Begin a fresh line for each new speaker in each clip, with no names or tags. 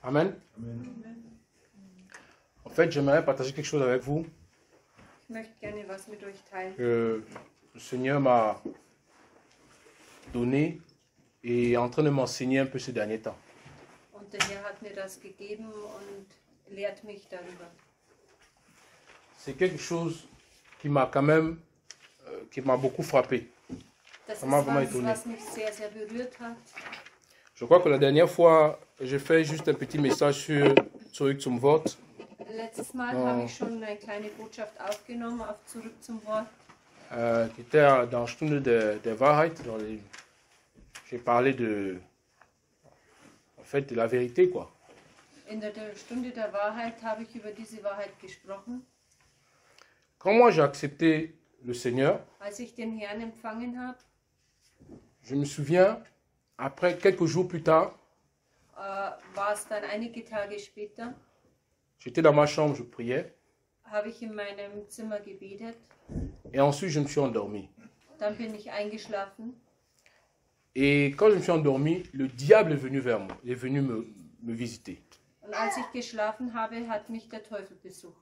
Amen. En fait, j'aimerais partager quelque chose avec vous.
Ich möchte gerne was mit euch teilen.
Que le Seigneur m'a donné et est en train de m'enseigner un peu ces derniers temps.
Und der Herr hat mir das gegeben und lehrt mich darüber.
C'est quelque chose qui m'a quand même, qui m'a beaucoup frappé.
Das
Ça
ist
m'a vraiment
was,
étonné.
was mich sehr, sehr berührt hat.
Je crois que la dernière fois, j'ai fait juste un petit message sur Zurück zum Wort.
Letztes Mal
Oh.
habe ich schon eine kleine Botschaft aufgenommen auf Zurück zum Wort.
Qui était dans Stunde der Wahrheit. J'ai parlé en fait, de la vérité, quoi.
In der Stunde der Wahrheit habe ich über diese Wahrheit gesprochen.
Quand moi j'ai accepté le Seigneur,
Als ich den Herrn empfangen habe,
je me souviens, après quelques jours plus tard,
war es dann einige Tage später,
j'étais dans ma chambre, je priais,
habe ich in meinem Zimmer gebetet.
et ensuite je me suis endormi.
Dann bin ich eingeschlafen.
Et quand je me suis endormi, le diable est venu vers moi, il est venu me visiter.
Und als ich geschlafen habe, hat mich der Teufel besucht.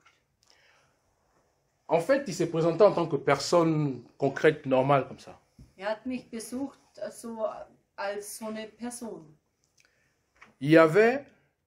En fait, il s'est présenté en tant que personne concrète, normale, comme ça.
Er hat mich besucht, so als so eine Person.
Il y avait,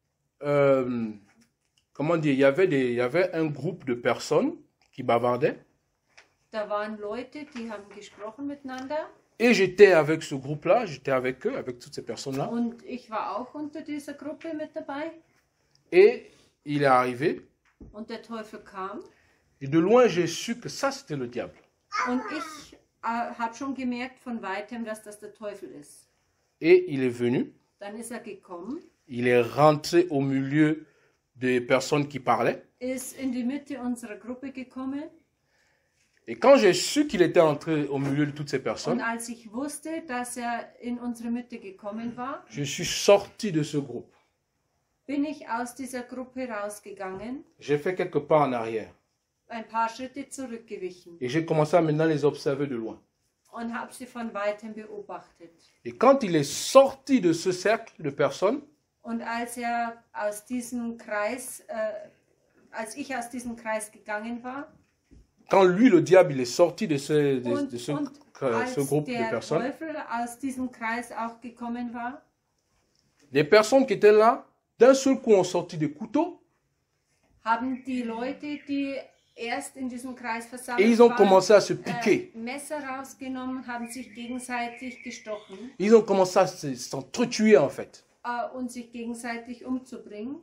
comment dire, il y avait un groupe de personnes qui bavardaient,
Da waren Leute, die haben gesprochen miteinander.
et j'étais avec ce groupe-là, j'étais avec eux, avec toutes ces personnes-là,
Und ich war auch unter dieser Gruppe mit dabei.
et il est arrivé,
Und der Teufel kam.
et de loin j'ai su que ça c'était le diable.
Und ich habe schon gemerkt von weitem, dass das der Teufel ist.
Et il est venu,
Dann ist er gekommen,
il est rentré au milieu des personnes qui parlaient,
ist in die Mitte unserer Gruppe gekommen.
et quand j'ai su qu'il était entré au milieu de toutes ces
Und
personnes,
als ich wusste, dass er in unsere Mitte gekommen war,
je suis sorti de ce groupe.
bin ich aus dieser Gruppe rausgegangen,
J'ai fait quelques pas en arrière,
ein paar Schritte zurückgewichen
et j'ai commencé à maintenant les observer de loin.
und habe sie von weitem beobachtet.
Et quand il est sorti de ce cercle de personnes,
Und als er aus diesem Kreis, als ich aus diesem Kreis gegangen war,
quand lui, le diable, il est sorti de ce
als
groupe de
der
personnes,
Teufel aus diesem Kreis auch gekommen war,
les personnes qui étaient là, d'un seul coup, ont sorti des couteaux,
haben die Leute, die erst in diesem Kreis
et
versammelt
ils ont
waren,
commencé à se piquer.
Messer rausgenommen, haben sich gegenseitig gestochen
Ils ont commencé à s'entretuer, en fait.
und sich gegenseitig umzubringen.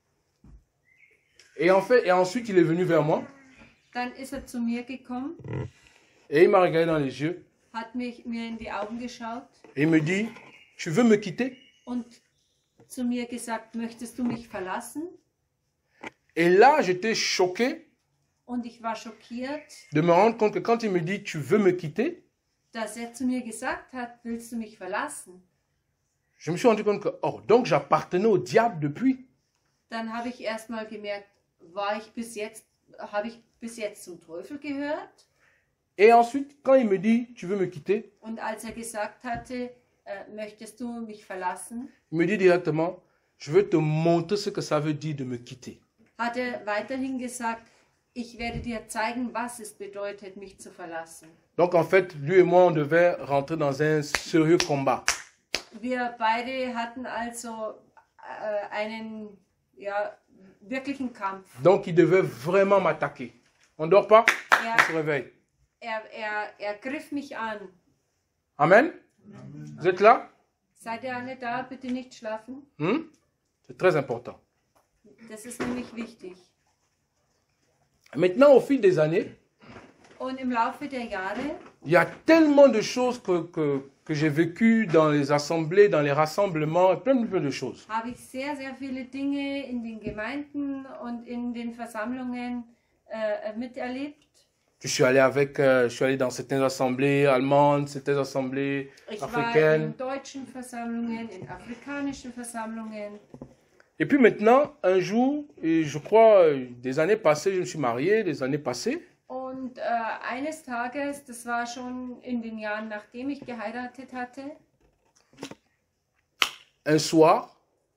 Et ensuite, il est venu vers moi,
Dann ist er zu mir gekommen,
et il m'a regardé dans les yeux,
hat mir in die Augen geschaut
et il me dit, tu veux me quitter?
und zu mir gesagt, möchtest du mich verlassen?
Et là, j'étais choqué
Und ich war schockiert,
de me rendre compte que quand il me dit, tu veux me quitter,
dass er zu mir gesagt hat, willst du mich verlassen?
je me suis rendu compte que, oh, donc j'appartenais au diable depuis.
Dann habe ich erstmal gemerkt, habe ich bis jetzt zum Teufel gehört?
Et ensuite, quand il me dit, tu veux me quitter,
Und als er gesagt hatte, möchtest du mich verlassen,
il me dit directement, je veux te montrer ce que ça veut dire de me quitter.
hat er weiterhin gesagt, ich werde dir zeigen, was es bedeutet, mich zu verlassen.
Donc en fait, lui et moi, on devait rentrer dans un sérieux combat.
Wir beide hatten also einen wirklichen Kampf.
Donc il devait vraiment m'attaquer. On ne dort pas, on se réveille.
Er griff mich an.
Amen. Vous êtes là?
Seid ihr alle da? Bitte nicht schlafen.
C'est très important.
Das ist nämlich wichtig.
Maintenant, au fil des années,
Und im Laufe der Jahre
il y a tellement de choses que j'ai vécues dans les assemblées, dans les rassemblements, plein de choses.
habe ich sehr, sehr viele Dinge in den Gemeinden und in den Versammlungen miterlebt.
Je suis allé dans certaines assemblées allemandes, certaines assemblées
Ich war
africaines.
in deutschen Versammlungen, in afrikanischen Versammlungen.
Et puis maintenant, un jour, et je crois des années passées, je me suis marié, des années passées.
Und eines Tages, das war schon in den Jahren, nachdem ich geheiratet hatte,
Un soir,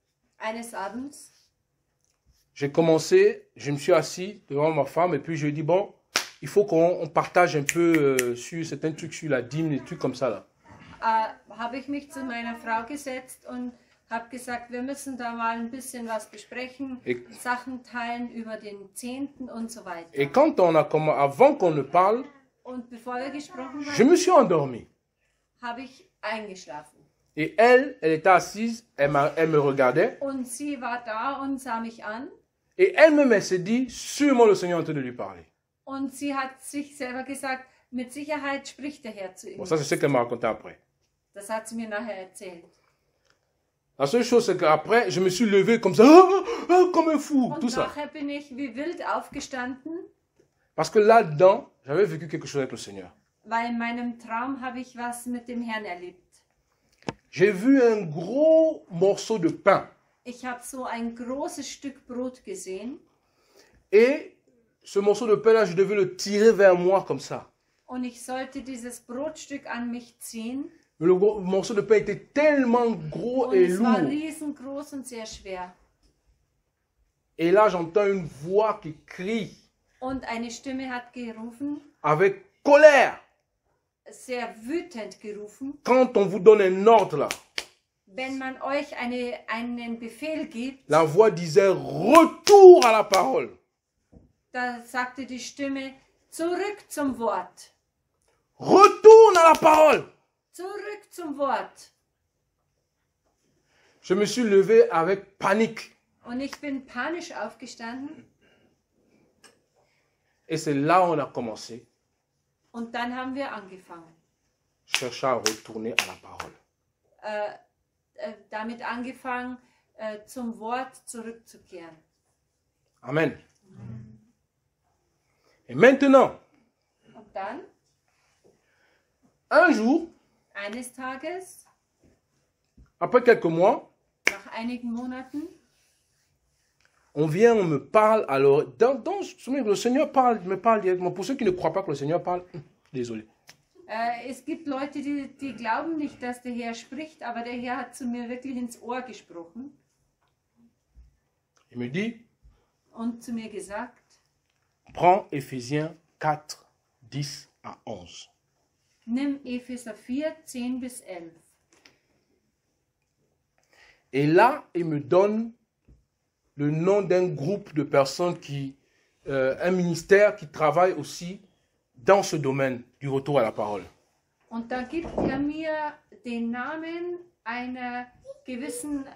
Eines Abends
j'ai commencé, je me suis assis devant ma femme et puis je lui ai dit, bon, il faut qu'on partage un peu sur certains trucs, sur la dîme, des trucs comme ça là.
habe ich mich zu meiner Frau gesetzt und habe gesagt, wir müssen da mal ein bisschen was besprechen, Sachen teilen über den Zehnten und so weiter.
Et quand on a avant qu'on ne parle,
Und bevor wir gesprochen
je
haben,
me suis endormi.
habe ich eingeschlafen.
Et elle était assise, elle me regardait.
Und sie war da und sah mich an.
Et elle-même, elle s'est dit, sûrement le Seigneur est en train de lui parler.
Und sie hat sich selber gesagt, mit Sicherheit spricht der Herr zu ihm.
Bon, ça, c'est ce qu'elle m'a raconté après.
Das hat sie mir nachher erzählt.
La seule chose, c'est qu'après, je me suis levé comme ça, comme un fou,
Und
tout ça.
nachher bin ich wie wild aufgestanden,
Parce que là-dedans, j'avais vécu quelque chose avec le Seigneur.
weil in meinem Traum habe ich was mit dem Herrn erlebt.
J'ai vu un gros morceau de pain.
Ich habe so ein großes Stück Brot gesehen
Et ce morceau de pain-là, je devais le tirer vers moi comme ça.
und ich sollte dieses Brotstück an mich ziehen.
Mais le morceau de pain était tellement gros
Und
et
es war
lourd.
riesengroß und sehr schwer.
Et là, j'entends une voix qui crie
Und eine Stimme hat gerufen,
avec colère.
sehr wütend gerufen,
Quand on vous donne un ordre là,
wenn man euch einen Befehl gibt,
la voix disait retour à la parole.
da sagte die Stimme, zurück zum Wort,
Retourne à la parole.
zurück zum Wort.
Je me suis levé avec panique.
Und ich bin panisch aufgestanden
Et c'est là où on a commencé,
und dann haben wir angefangen.
chercher à retourner à la parole.
Damit angefangen, zum Wort zurückzukehren.
Amen. Et maintenant,
Und dann,
un jour,
eines Tages,
après quelques mois,
nach einigen Monaten,
on vient, on me parle. Alors, le Seigneur me parle directement. Pour ceux qui ne croient pas que le Seigneur parle, désolé.
es gibt Leute, die glauben nicht, dass der Herr spricht, aber der Herr hat zu mir wirklich ins Ohr gesprochen
Il me dit,
und zu mir gesagt,
prends Éphésiens 4, 10 à 11.
nimm Epheser 4, 10 bis 11.
Et là, il me donne le nom d'un groupe de personnes un ministère qui travaille aussi dans ce domaine du retour à la parole.
Und da gibt er mir den Namen einer gewissen,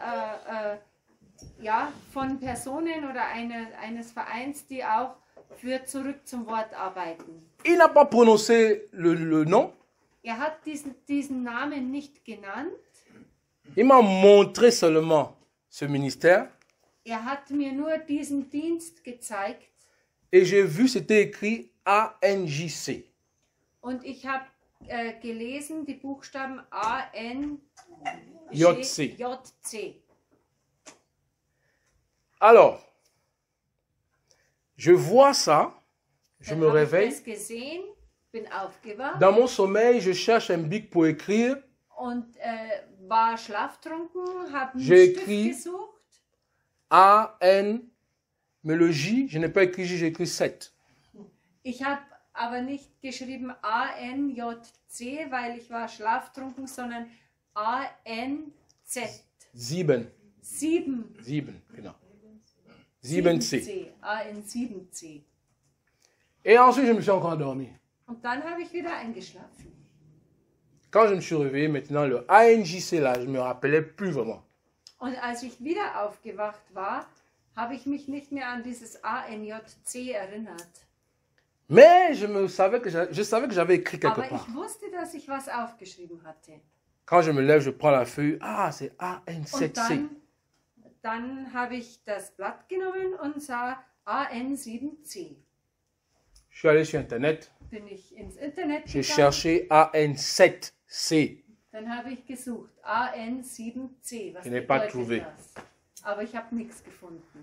von Personen oder eines Vereins, die auch für zurück zum Wort arbeiten.
Il n'a pas prononcé le nom.
Er hat diesen Namen nicht genannt.
Il m'a montré seulement ce ministère.
Er hat mir nur diesen Dienst gezeigt.
Et j'ai vu, c'était écrit ANJC.
Und ich habe gelesen, die Buchstaben
JC.
JC.
Alors, je vois ça, je
Dann
me
habe ich
réveille.
das gesehen, bin aufgewacht
Dans mon sommeil, je cherche un bic pour écrire.
und war schlaftrunken, habe einen
J'ai
Stift
écrit-
gesucht.
A-N, mais le J, je n'ai pas écrit J, j'ai écrit 7.
Ich habe aber nicht geschrieben ANJC, weil ich war schlaftrunken, sondern ANZ.
7.
7.
7, genau. 7C.
AN7C.
Et ensuite, je me suis encore endormi.
Und dann habe ich wieder eingeschlafen.
Quand je me suis réveillé, maintenant, le ANJC, là, je ne me rappelais plus vraiment.
Und als ich wieder aufgewacht war, habe ich mich nicht mehr an dieses ANJC erinnert.
Mais je savais que j'avais écrit quelque
Aber
part.
ich wusste, dass ich was aufgeschrieben hatte.
Quand je me lève, je prends la feuille. Ah, c'est
Und
AN7C.
dann habe ich das Blatt genommen und sah AN7C.
Je suis allé sur Internet.
Bin ich ins Internet
J'ai
gegangen,
cherché AN7C.
dann habe ich gesucht AN7C. Was
Je n'ai pas
bedeutet
trouvé.
das? Aber ich habe nichts gefunden.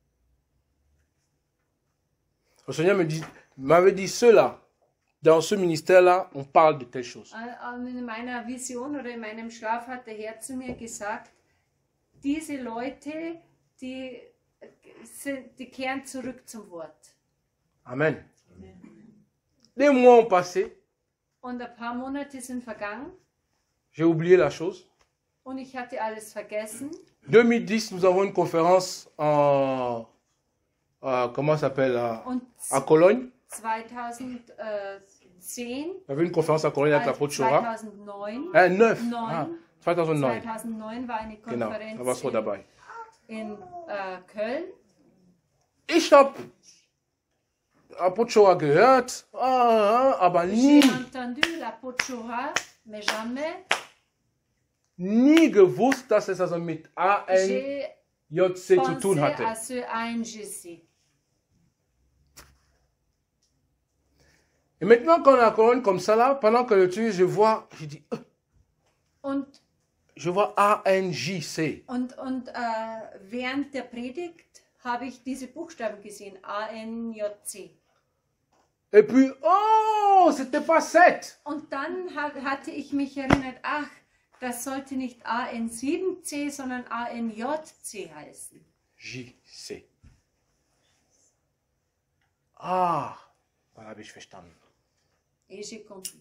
Le Seigneur m'avait dit, ceux-là, dans ce ministère-là, on parle de telle chose.
In meiner Vision oder in meinem Schlaf hat der Herr zu mir gesagt, diese Leute, die kehren zurück zum Wort.
Amen. Des mois ont passé.
Und ein paar Monate sind vergangen.
J'ai oublié la chose.
Und ich hatte alles vergessen.
2010, nous avons une conférence en... comment ça s'appelle? À Cologne.
2010.
Il y avait une conférence à Cologne avec l'apôtre Chora.
2009.
9. Ah, 2009.
2009 war eine
Genau,
Konferenz
da warst du dabei.
in Köln.
Ich habe Apôtre Chora gehört, aber
J'ai
nie,
entendu l'apôtre Chora, mais jamais
nie gewusst, dass es also mit
j'ai
ANJC zu tun
pensé
hatte.
à ce ANJC.
Et maintenant, quand on est à Cologne comme ça, là, pendant que le tuer, je vois, je dis,
Und
je vois ANJC.
während der Predigt habe ich diese Buchstaben gesehen, ANJC.
Et puis, oh, c'était pas 7.
Und dann hatte ich mich erinnert, ach, das sollte nicht AN7C, sondern ANJC heißen.
JC. Ah, dann habe ich verstanden.
Et j'ai compris.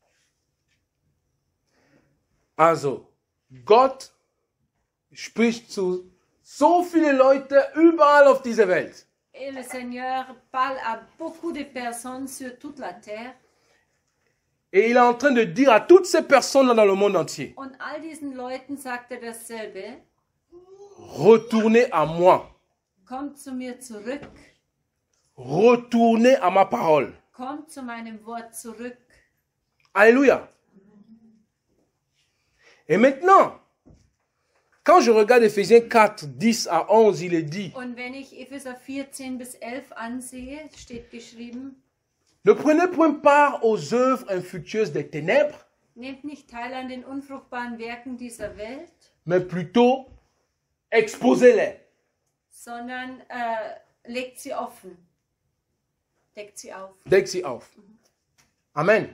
Also, Gott spricht zu so viele Leute überall auf dieser Welt.
Et le Seigneur parle à beaucoup de personnes sur toute la terre.
Et il est en train de dire à toutes ces personnes dans le monde entier,
Und all diesen Leuten sagt er dasselbe.
retournez à moi.
Kommt zu mir zurück.
Retournez à ma parole.
Kommt zu meinem Wort zurück.
Alléluia. Et maintenant, quand je regarde Ephésiens 4, 10 à 11, il est dit,
Und wenn ich Epheser 14 bis 11 ansehe, steht geschrieben,
ne prenez point part aux œuvres infructueuses des ténèbres,
nehmt nicht teil an den unfruchtbaren Werken dieser Welt,
mais plutôt exposez-les.
sondern legt sie offen. Deckt sie auf.
Deckt sie auf. Amen.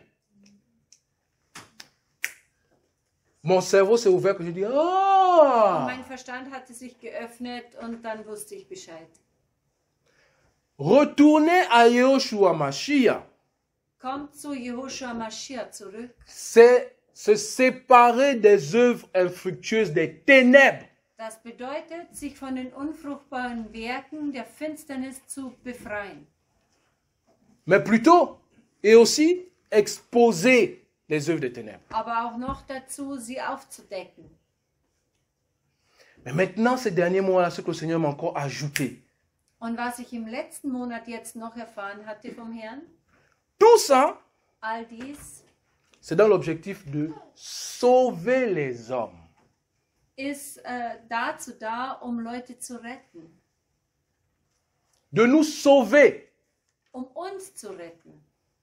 Mon cerveau s'est ouvert que je dis,
Und
oh,
mein Verstand hatte sich geöffnet und dann wusste ich Bescheid.
retournez à Yahushua Mashiach.
Kommt zu Jehoshua Mashiach zurück.
C'est se séparer des œuvres infructueuses des ténèbres.
Das bedeutet, sich von den unfruchtbaren Werken der Finsternis zu befreien.
Mais plutôt, et aussi, exposer les œuvres des ténèbres.
Aber auch noch dazu, sie aufzudecken.
Mais maintenant, ces derniers mois-là, ce que le Seigneur m'a encore ajouté,
Und was ich im letzten Monat jetzt noch erfahren hatte vom Herrn,
tout ça,
all dies
c'est dans l'objectif de sauver les hommes.
ist dazu da, um Leute zu retten,
De nous sauver.
um uns zu retten.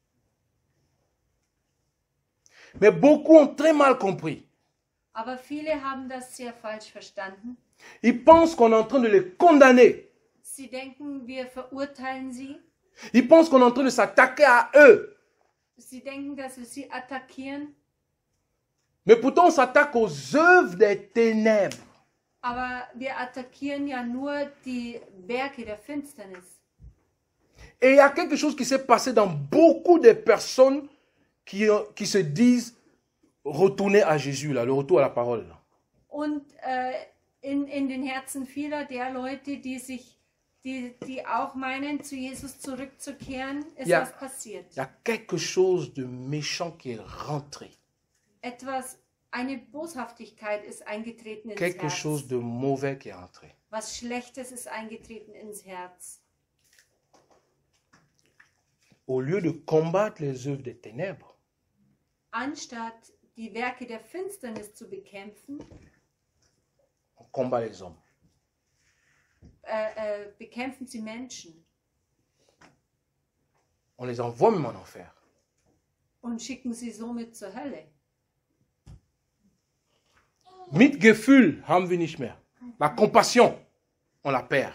Mais beaucoup ont très mal compris.
Aber viele haben das sehr falsch verstanden.
Ils pensent qu'on est en train de les condamner.
Sie denken, wir verurteilen sie.
Ils pensent qu'on est en train de s'attaquer à eux.
Sie denken, dass wir sie attackieren.
Mais pourtant, on s'attaque aux œuvres des ténèbres.
Aber wir attackieren ja nur die Werke der Finsternis.
Et il y a quelque chose qui s'est passé dans beaucoup de personnes qui se disent retourner à Jésus, là, le retour à la parole. Là.
Und in den Herzen vieler der Leute, die auch meinen, zu Jesus zurückzukehren, ist
Ja.
was passiert.
Il y a quelque chose de méchant qui est rentré.
Eine Boshaftigkeit ist eingetreten ins
Quelque
Herz.
chose de mauvais qui est rentré.
Was Schlechtes ist eingetreten ins Herz.
Au lieu de combattre les œuvres des ténèbres,
Anstatt die Werke der Finsternis zu bekämpfen,
on combat les hommes.
bekämpfen sie Menschen
On les envoie même en enfer.
und schicken sie somit zur Hölle.
Mitgefühl haben wir nicht mehr. La compassion, on la perd.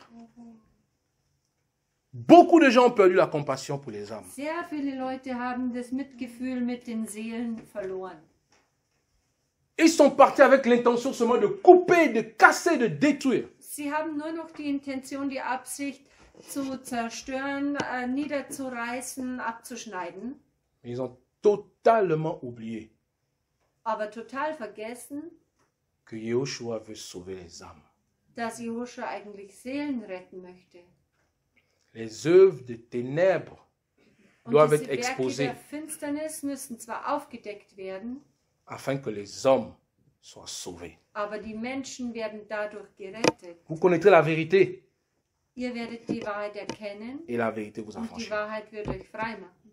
Beaucoup de gens ont perdu la compassion pour les âmes.
Sehr viele Leute haben das Mitgefühl mit den Seelen verloren.
Ils sont partis avec l'intention seulement de couper, de casser, de détruire.
Sie haben nur noch die Intention, die Absicht zu zerstören, niederzureißen, abzuschneiden.
Ils ont totalement oublié
Aber total vergessen,
que Yahushua veut sauver les âmes.
dass Josua eigentlich Seelen retten möchte.
Les œuvres de ténèbres
Und
doivent
diese
être
Werke
exposées
der Finsternis müssen zwar aufgedeckt werden,
afin que les hommes soient sauvés.
aber die Menschen werden dadurch gerettet.
Vous connaîtrez la vérité
Ihr werdet die Wahrheit erkennen
et la vérité vous
und die
affranchira.
Wahrheit wird euch frei machen.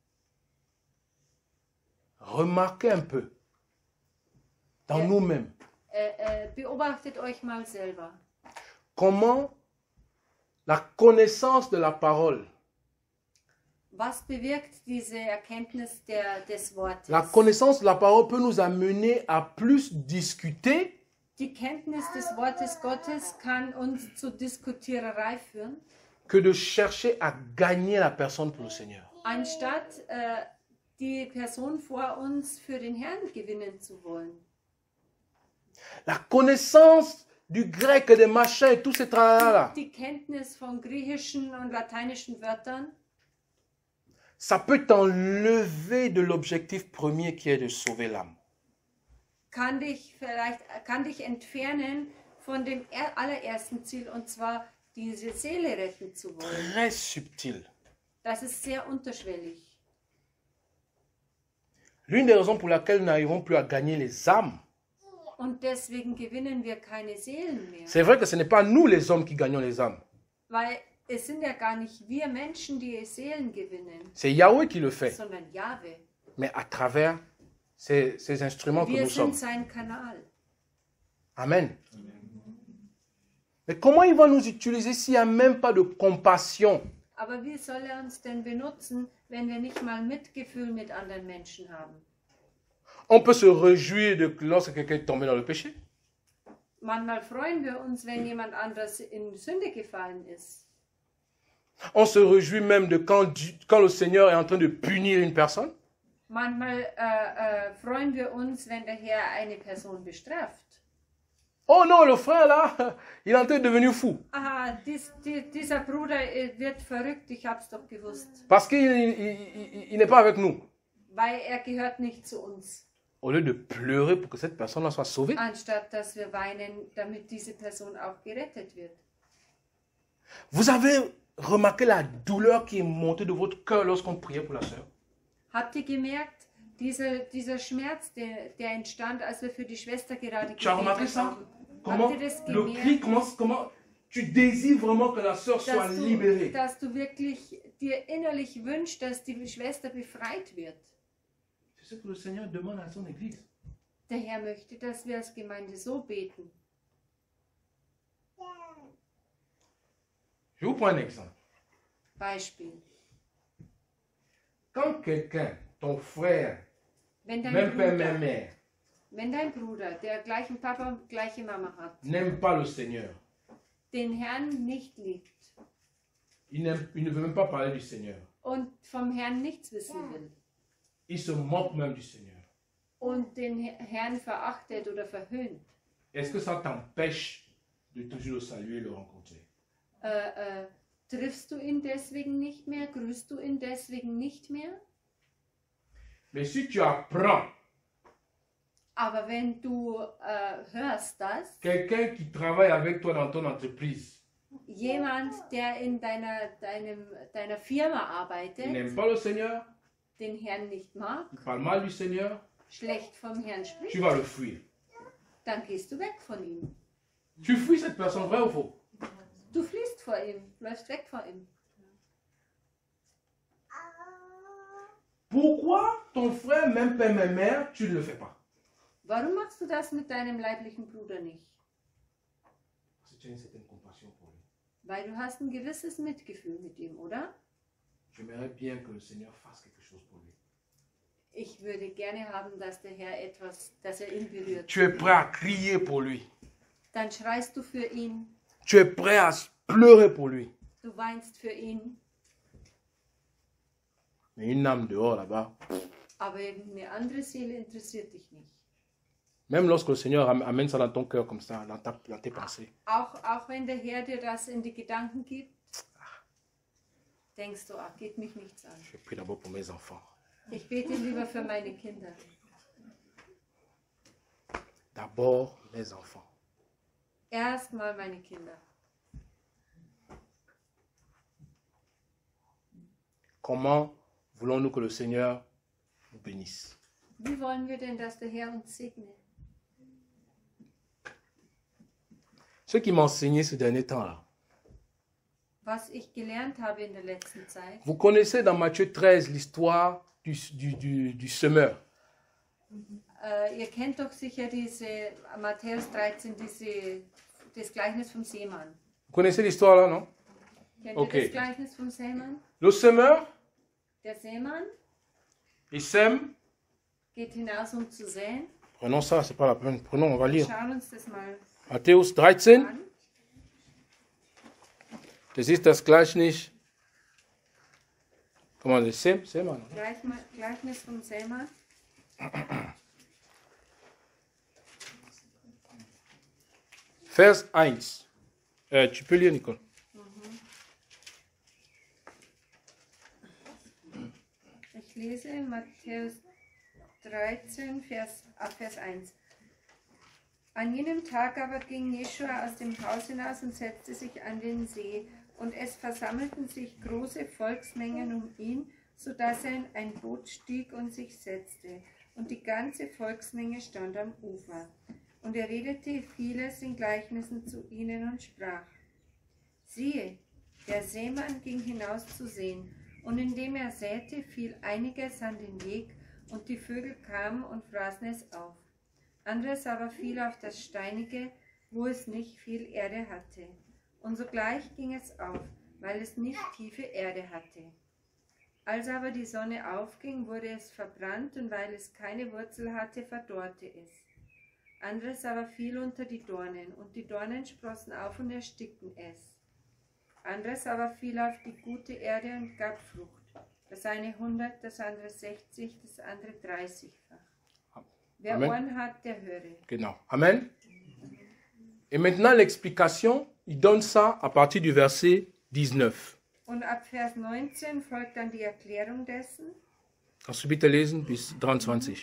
Remarquez un peu dans
Ja.
nous-mêmes
Beobachtet euch mal selber.
comment la connaissance de la parole,
Was bewirkt diese Erkenntnis des Wortes?
la connaissance de la parole peut nous amener à plus discuter
Die Kenntnis des Wortes Gottes kann uns zu Diskutiererei führen,
que de chercher à gagner la personne pour le Seigneur.
anstatt die Person vor uns für den Herrn gewinnen zu wollen.
La connaissance du grec et des machins et tous ces tralala,
Die Kenntnis von griechischen und lateinischen Wörtern,
ça peut t'enlever de l'objectif premier qui est de sauver l'âme.
kann dich entfernen von dem allerersten Ziel, und zwar diese Seele retten zu wollen.
Très subtil.
Das ist sehr unterschwellig.
L'une des raisons pour laquelle nous n'arrivons plus à gagner les âmes,
Und deswegen gewinnen wir keine Seelen mehr.
c'est vrai que ce n'est pas nous les hommes qui gagnons les âmes.
Weil es sind ja gar nicht wir Menschen, die Seelen gewinnen,
C'est Yahweh qui le fait,
sondern Jahwe.
mais à travers ces instruments que
Wir
nous sommes.
sind sein Kanal.
Amen. Mais comment il va nous utiliser s'il n'y a même pas de compassion?
Aber wie soll er uns denn benutzen, wenn wir nicht mal Mitgefühl mit anderen Menschen haben?
On peut se réjouir lorsque quelqu'un est tombé dans le péché.
Manchmal freuen wir uns, wenn jemand anderes in Sünde gefallen ist.
On se réjouit même de quand le Seigneur est en train de punir une personne.
Manchmal freuen wir uns, wenn der Herr eine Person bestraft.
Oh non, le frère là, il est en train de devenir fou.
Aha, dieser Bruder wird verrückt, ich hab's doch gewusst.
Parce qu'il n'est pas avec nous.
Weil er gehört nicht zu uns.
Au lieu de pleurer pour que cette personne-là soit sauvée.
Anstatt dass wir weinen, damit diese Person auch gerettet wird.
Vous avez remarqué la douleur qui est montée de votre cœur lorsqu'on priait pour la sœur?
Habt ihr gemerkt, dieser Schmerz, der entstand, als wir für die Schwester gerade
Tu as remarqué
gebetet
ça?
haben?
Comment
Habt ihr das
le cri
gemerkt,
comment tu désires vraiment que la sœur soit libérée.
dass du wirklich dir innerlich wünschst, dass die Schwester befreit wird?
C'est ce que le Seigneur demande à son Église.
Der Herr möchte, dass wir als Gemeinde so beten.
Je vous prends un exemple.
Beispiel.
Quand quelqu'un, ton frère,
Wenn dein,
même père,
Bruder,
même mère,
wenn dein Bruder, der gleichen Papa und gleiche Mama hat,
n'aime pas le Seigneur,
den Herrn nicht liebt
il ne veut même pas parler du Seigneur,
und vom Herrn nichts wissen will
il se moque même du Seigneur,
und den Herrn verachtet oder verhöhnt,
est-ce que ça t'empêche de toujours le saluer et le rencontrer?
triffst du ihn deswegen nicht mehr? Grüßt du ihn deswegen nicht mehr?
Mais si tu apprends
Aber wenn du hörst, dass
quelqu'un qui travaille avec toi dans ton entreprise,
jemand, der in deiner Firma
il
arbeitet,
n'aime pas le Seigneur,
den Herrn nicht mag,
il parle mal du Seigneur,
schlecht vom Herrn
tu
spricht,
vas le fuir.
dann gehst du weg von ihm.
Tu fuis cette personne, vrai ou faux?
Du fliehst vor ihm, läufst weg vor ihm.
Pourquoi ton frère, même père, même mère, tu ne le fais pas?
Warum machst du das mit deinem leiblichen Bruder nicht?
Parce que tu as une certaine compassion pour lui.
Weil du hast ein gewisses Mitgefühl mit ihm, oder?
J'aimerais bien que le Seigneur fasse quelque chose pour lui.
Ich würde gerne haben, dass der Herr dass er ihn berührt.
Tu es prêt à crier pour lui.
Dann schreist du für ihn,
Tu es prêt à pleurer pour lui.
du weinst für ihn,
Mais une âme dehors là-bas,
aber irgendeine andere Seele interessiert dich nicht.
Même lorsque le Seigneur amène ça dans ton cœur comme ça, dans tes pensées.
Auch wenn der Herr dir das in die Gedanken gibt, denkst du, ach, geht mich nichts an.
Je prie d'abord pour mes enfants.
Ich bete lieber für meine Kinder.
D'abord mes enfants.
Erstmal meine Kinder.
Comment voulons-nous que le Seigneur nous bénisse?
Wie wollen wir denn, dass der Herr uns segne?
Ce qui m'a enseigné ce dernier temps-là.
Was ich gelernt habe in der letzten Zeit.
Vous connaissez dans Matthieu 13 l'histoire du semeur.
Ihr kennt doch sicher diese Matthäus 13, das Gleichnis vom Seemann.
Vous connaissez l'histoire là, non?
Kennt
Okay.
ihr das Gleichnis vom Seemann?
Le semeur,
Der Seemann
il sème.
geht hinaus, um zu säen.
Prenons ça, c'est pas la peine. Prenons, on va lire.
Schauen uns das mal
Matthäus 13.
an.
Das ist das Gleichnis. Comment on dit? Seemann.
Gleichnis vom Seemann.
Vers 1. Tu peux lire, Nicole.
Ich lese Matthäus 13, Vers 1. An jenem Tag aber ging Jeschua aus dem Haus hinaus und setzte sich an den See, und es versammelten sich große Volksmengen um ihn, so dass er in ein Boot stieg und sich setzte, und die ganze Volksmenge stand am Ufer. Und er redete vieles in Gleichnissen zu ihnen und sprach: Siehe, der Seemann ging hinaus zu säen, und indem er säte, fiel einiges an den Weg, und die Vögel kamen und fraßen es auf. Anderes aber fiel auf das Steinige, wo es nicht viel Erde hatte. Und sogleich ging es auf, weil es nicht tiefe Erde hatte. Als aber die Sonne aufging, wurde es verbrannt, und weil es keine Wurzel hatte, verdorrte es. Anderes aber fiel unter die Dornen, und die Dornen sprossen auf und erstickten es. Anderes aber fiel auf die gute Erde und gab Frucht, das eine 100, das andere 60, das andere 30-fach. Wer
Amen.
Ohren hat, der höre.
Genau. Amen. Et maintenant l'explication, il donne ça à partir du verset 19.
Und ab Vers 19 folgt dann die Erklärung dessen.
Kannst du bitte lesen bis 23.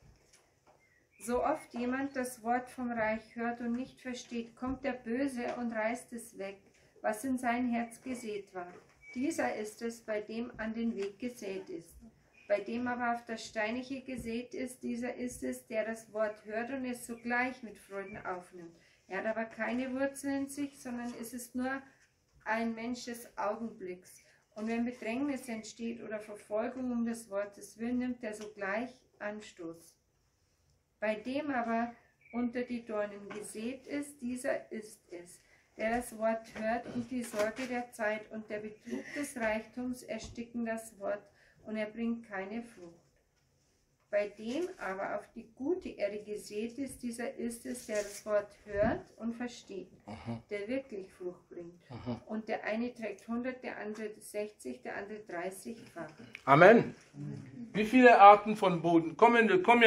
So oft jemand das Wort vom Reich hört und nicht versteht, kommt der Böse und reißt es weg, was in sein Herz gesät war. Dieser ist es, bei dem an den Weg gesät ist. Bei dem aber auf das Steinige gesät ist, dieser ist es, der das Wort hört und es sogleich mit Freuden aufnimmt. Er hat aber keine Wurzeln in sich, sondern es ist nur ein Mensch des Augenblicks. Und wenn Bedrängnis entsteht oder Verfolgung um des Wortes willen, nimmt er sogleich Anstoß. Bei dem aber unter die Dornen gesät ist, dieser ist es, der das Wort hört, und die Sorge der Zeit und der Betrug des Reichtums ersticken das Wort, und er bringt keine Frucht. Bei dem aber auf die gute Erde gesät ist, dieser ist es, der das Wort hört und versteht, der wirklich Frucht bringt. Und der eine trägt 100, der andere 60, der andere 30-fach.
Amen. Wie viele Arten von Boden? Combien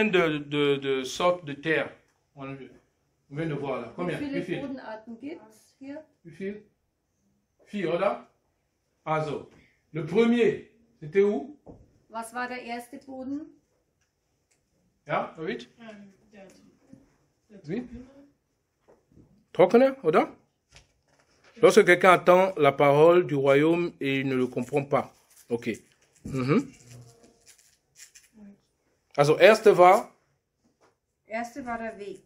de sortes de terre? On vient de voir là. Combien?
Wie viele Bodenarten gibt es hier?
Wie viel? 4, oder? Also, le premier, c'était où?
Was war der erste Boden?
Ja, vite. Oui. Trockene, oder? Lorsque quelqu'un entend la parole du royaume et il ne le comprend pas. Ok. Also, erste war
Der Weg.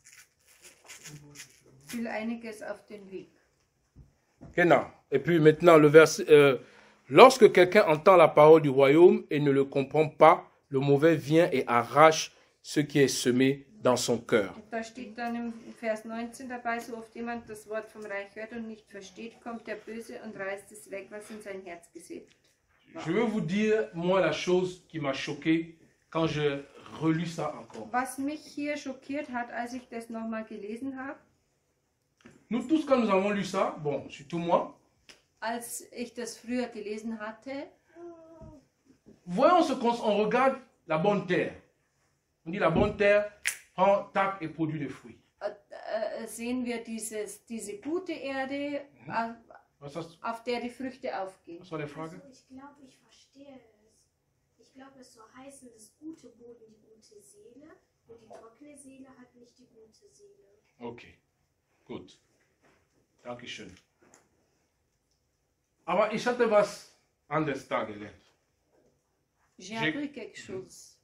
Fiel einiges auf den Weg.
Genau. Et puis maintenant, le verset. Lorsque quelqu'un entend la parole du royaume et ne le comprend pas, le mauvais vient et arrache ce qui est semé dans son cœur.
Und da steht dann im Vers 19 dabei, so oft jemand das Wort vom Reich hört und nicht versteht, kommt der Böse und reißt es weg, was in sein Herz gesät war.
Je veux vous dire, moi, la chose qui m'a choqué quand je relis ça encore.
Was mich hier schockiert hat, als ich das nochmal gelesen habe,
Nous tous, quand nous avons lu ça, bon, surtout moi,
als ich das früher gelesen hatte,
voyons on regarde la bonne terre. On dit la bonne terre, prend, tac et produit des fruits.
Sehen wir diese gute Erde, auf der die Früchte aufgehen.
Was war die Frage?
Also ich glaube, ich verstehe es. Ich glaube, es soll heißen, das gute Boden die gute Seele und die trockene Seele hat nicht die gute Seele.
Okay, gut. Dankeschön. Aber ich hatte was anderes da gelernt.
J'ai appris quelque chose.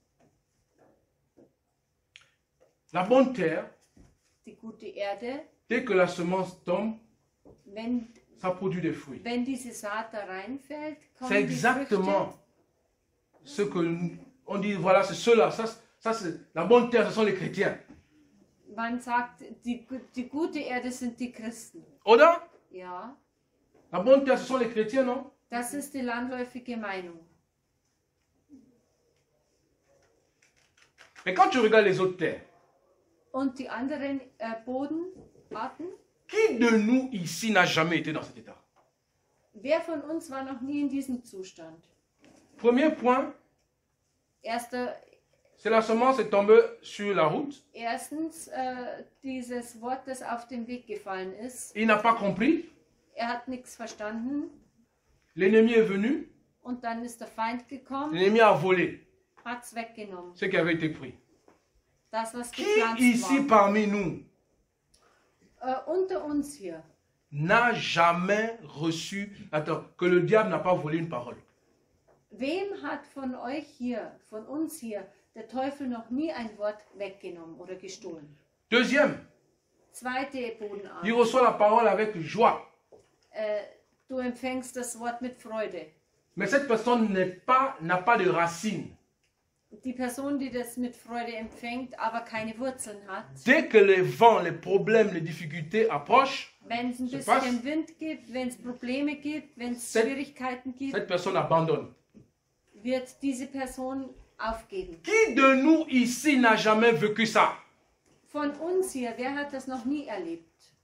La bonne terre,
Die gute Erde,
dès que la semence tombe,
wenn
ça produit des fruits.
Wenn diese Saat da reinfällt,
C'est
kommen die
exactement
Früchte.
ce que on dit, voilà, c'est ceux-là. Ça c'est la bonne terre, ce sont les chrétiens.
Man sagt, die gute Erde sind die Christen.
Oder?
Ja,
La bonne terre, ce sont les chrétiens, non?
das ist die landläufige Meinung.
Mais quand tu regardes les autres terres,
Und die anderen Bodenarten,
qui de nous ici n'a jamais été dans cet état?
wer von uns war noch nie in diesem Zustand?
Premier point,
Erster,
c'est la semence est tombée sur la route.
erstens, dieses Wort, das auf den Weg gefallen ist.
Il n'a pas compris.
Er hat nichts verstanden.
L'ennemi est venu.
Und dann ist der Feind gekommen,
L'ennemi a volé
hat es weggenommen.
ce qui avait été pris.
Das, was
Qui
gepflanzt
ici
war.
parmi nous
Unter uns hier.
n'a jamais reçu, attends, que le diable n'a pas volé une parole?
Wem hat von euch hier, von uns hier, der Teufel noch nie ein Wort weggenommen oder gestohlen?
Deuxième,
Zweite Bodenart.
il reçoit la parole avec joie.
Du empfängst das Wort mit Freude.
Mais cette personne n'a pas de racines.
Die Person, die das mit Freude empfängt, aber keine Wurzeln hat,
Dès que les vents, les problèmes, les difficultés approchent,
wenn es ein
C'est
bisschen
pas-
Wind gibt, wenn es Probleme gibt, wenn es
C'est-
Schwierigkeiten gibt,
cette personne abandonne.
wird diese Person aufgeben.
Qui de nous ici n'a jamais vécu ça?
Von uns hier, wer hat das noch nie erlebt?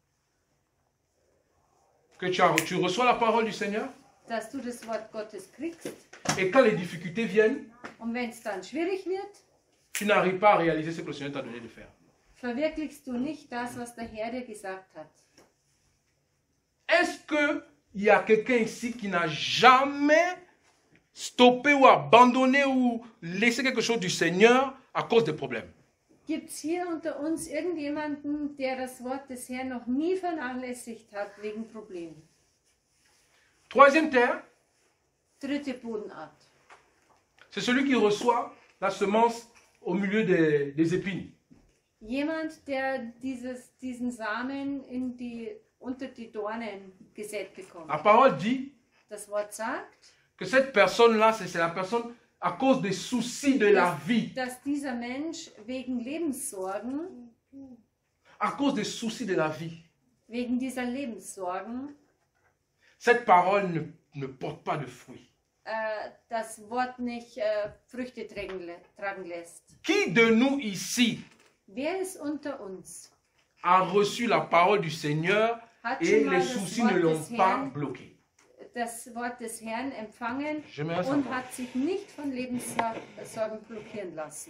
Que tu reçois la parole du Seigneur
Dass du das Wort Gottes kriegst
et quand les difficultés viennent,
und wenn es dann schwierig wird,
tu n'arrives pas à réaliser ce que le Seigneur t'a donné de faire.
verwirklichst du nicht das, was der Herr dir gesagt hat.
Est-ce qu'il y a quelqu'un ici qui n'a jamais stoppé ou abandonné ou laissé quelque chose du Seigneur à cause des problèmes?
Gibt es hier unter uns irgendjemanden, der das Wort des Herrn noch nie vernachlässigt hat wegen Problemen?
Troisième terre,
Dritte Bodenart.
c'est celui qui reçoit la semence au milieu des épines.
Jemand, der diesen Samen unter die Dornen gesät bekommt.
La parole dit
Das Wort sagt,
que cette personne-là, c'est la personne à cause des soucis de la vie.
dass dieser Mensch wegen Lebenssorgen,
À cause des soucis de la vie.
wegen dieser Lebenssorgen,
Cette parole ne porte pas de fruits.
das Wort nicht Früchte tragen lässt.
Qui de nous ici
Wer ist unter uns?
a reçu la parole du Seigneur
Hat
et
schon mal
les
das
soucis
Wort
ne l'ont
des
pas
Herrn,
bloqué?
das Wort des Herrn empfangen
J'aimerais
und
savoir.
hat sich nicht von Lebenssorgen blockieren lassen?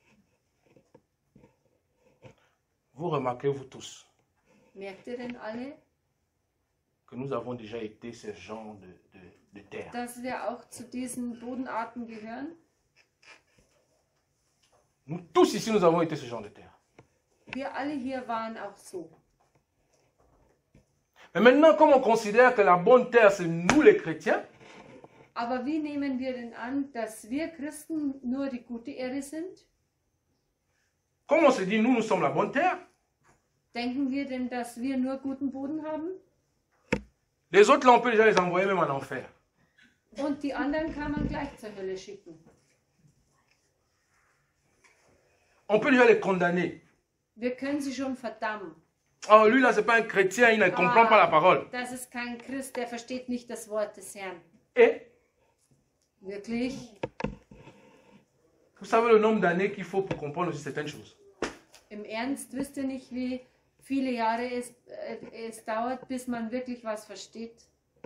Vous remarquez, vous tous,
Merkt ihr denn alle,
que nous avons déjà été ce genre de terre.
dass wir auch zu diesen Bodenarten gehören?
Nous tous ici, nous avons été ce genre de terre.
Wir alle hier waren auch so.
Mais maintenant, comme on considère que la bonne terre, c'est nous les chrétiens,
Aber wie nehmen wir denn an, dass wir Christen nur die gute Erde sind?
comme on se dit, nous sommes la bonne terre,
Denken wir denn, dass wir nur guten Boden haben?
les autres, là, on peut déjà les envoyer même en enfer.
Und die anderen kann man gleich zur Hölle schicken.
On peut déjà les condamner.
Wir können sie schon verdammen.
Oh, lui, là, c'est pas un chrétien, il ne comprend pas la parole.
Das ist kein Christ, der versteht nicht das Wort des Herrn.
Et
Wirklich?
vous savez le nombre d'années qu'il faut pour comprendre aussi certaines choses.
Im Ernst, wisst ihr nicht, wie viele Jahre es dauert, bis man wirklich was versteht?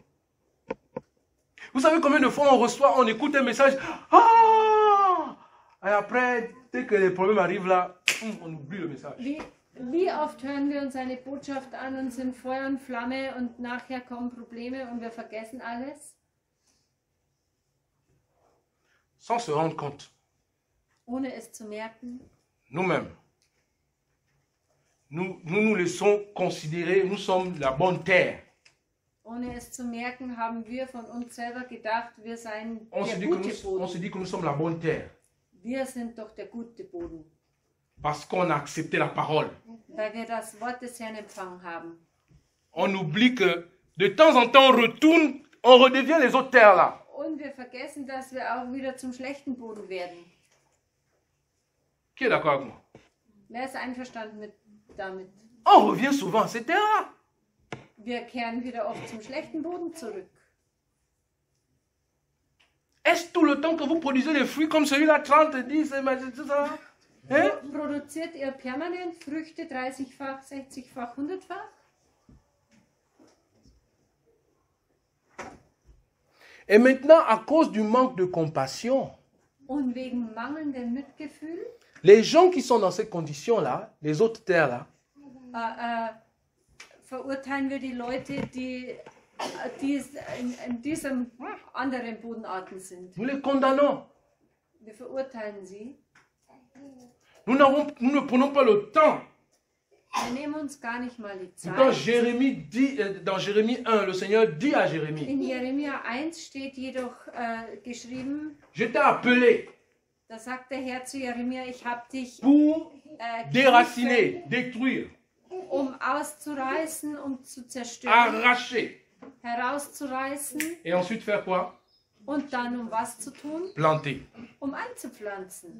Vous savez combien de fois on écoute un message, ah! Et après, dès que les problèmes arrivent là, on oublie le message.
Wie oft hören wir uns eine Botschaft an und sind Feuer und Flamme und nachher kommen Probleme und wir vergessen alles?
Sans se rendre compte,
Ohne es zu merken.
nous-mêmes, nous laissons considérer, nous sommes la bonne terre.
Ohne es zu merken, haben wir von uns selber gedacht, wir seien
On se
der
dit que
gute
nous,
Boden.
on se dit que nous sommes la bonne terre.
Wir sind doch der gute Boden,
Parce qu'on a accepté la parole.
weil wir das Wort des Herrn empfangen haben.
On oublie que de temps en temps, on redevient les autres terres là.
Und wir vergessen, dass wir auch wieder zum schlechten Boden werden.
Qui est d'accord avec moi?
Wer ist einverstanden damit?
On revient souvent à ces terres là.
Wir kehren wieder oft zum schlechten Boden zurück.
Est-ce tout le temps que vous produisez des fruits comme celui-là, 30, 10, tout ça? Hein?
Produziert ihr permanent Früchte 30-fach, 60-fach, 100-fach?
Et maintenant, à cause du manque de compassion,
Und wegen mangelndem Mitgefühl
les gens qui sont dans ces conditions-là, les autres terres-là,
verurteilen wir die Leute, die in diesem anderen Bodenarten sind.
nous les condamnons.
Wir verurteilen sie.
Nous ne prenons pas le temps.
Wir nehmen uns gar nicht mal die
Dans
Zeit.
Jérémie, dans Jérémie 1, le Seigneur dit à Jérémie,
In Jeremia 1 steht jedoch geschrieben,
je t'ai appelé
da sagt der Herr zu Jeremia, ich habe dich
pour
gerufen,
déraciner, détruire,
um auszureißen, um zu zerstören,
arracher.
herauszureißen
Et ensuite faire quoi?
und dann um was zu tun?
Planter.
Um einzupflanzen.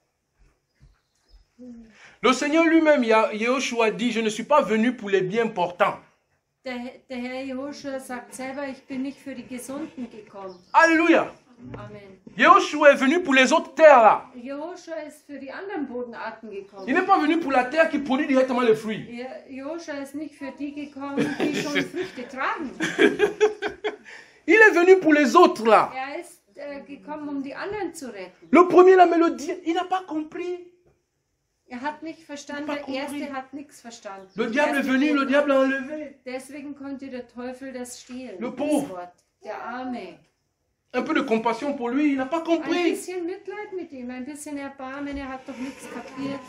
Le Seigneur lui-même, Yehoshua dit, je ne suis pas venu pour les bien portants.
Der Herr Jehoschua sagt selber, ich bin nicht für die Gesunden gekommen.
Alléluia.
Amen.
Yehoshua est venu pour les autres terres là.
Jehoschua ist für die anderen Bodenarten
Il
gekommen.
n'est pas venu pour la terre qui produit directement les fruits.
Jehoschua ist nicht für die gekommen, die schon Früchte tragen.
Il est venu pour les autres là.
Er ist gekommen, um die anderen zu retten.
Le premier, la mélodie, il n'a pas compris.
Er hat nicht verstanden,
Pas
der
compris.
Erste hat nichts verstanden.
Le
Der
diable est
Erste
venu, le
Boden-
diable a enlevé.
Deswegen konnte der Teufel das stehlen.
Le
das
pauvre.
Wort. Der Arme.
Un peu de compassion pour lui, il n'a pas
Ein
compris.
bisschen Mitleid mit ihm, ein bisschen Erbarmen, er hat doch nichts kapiert.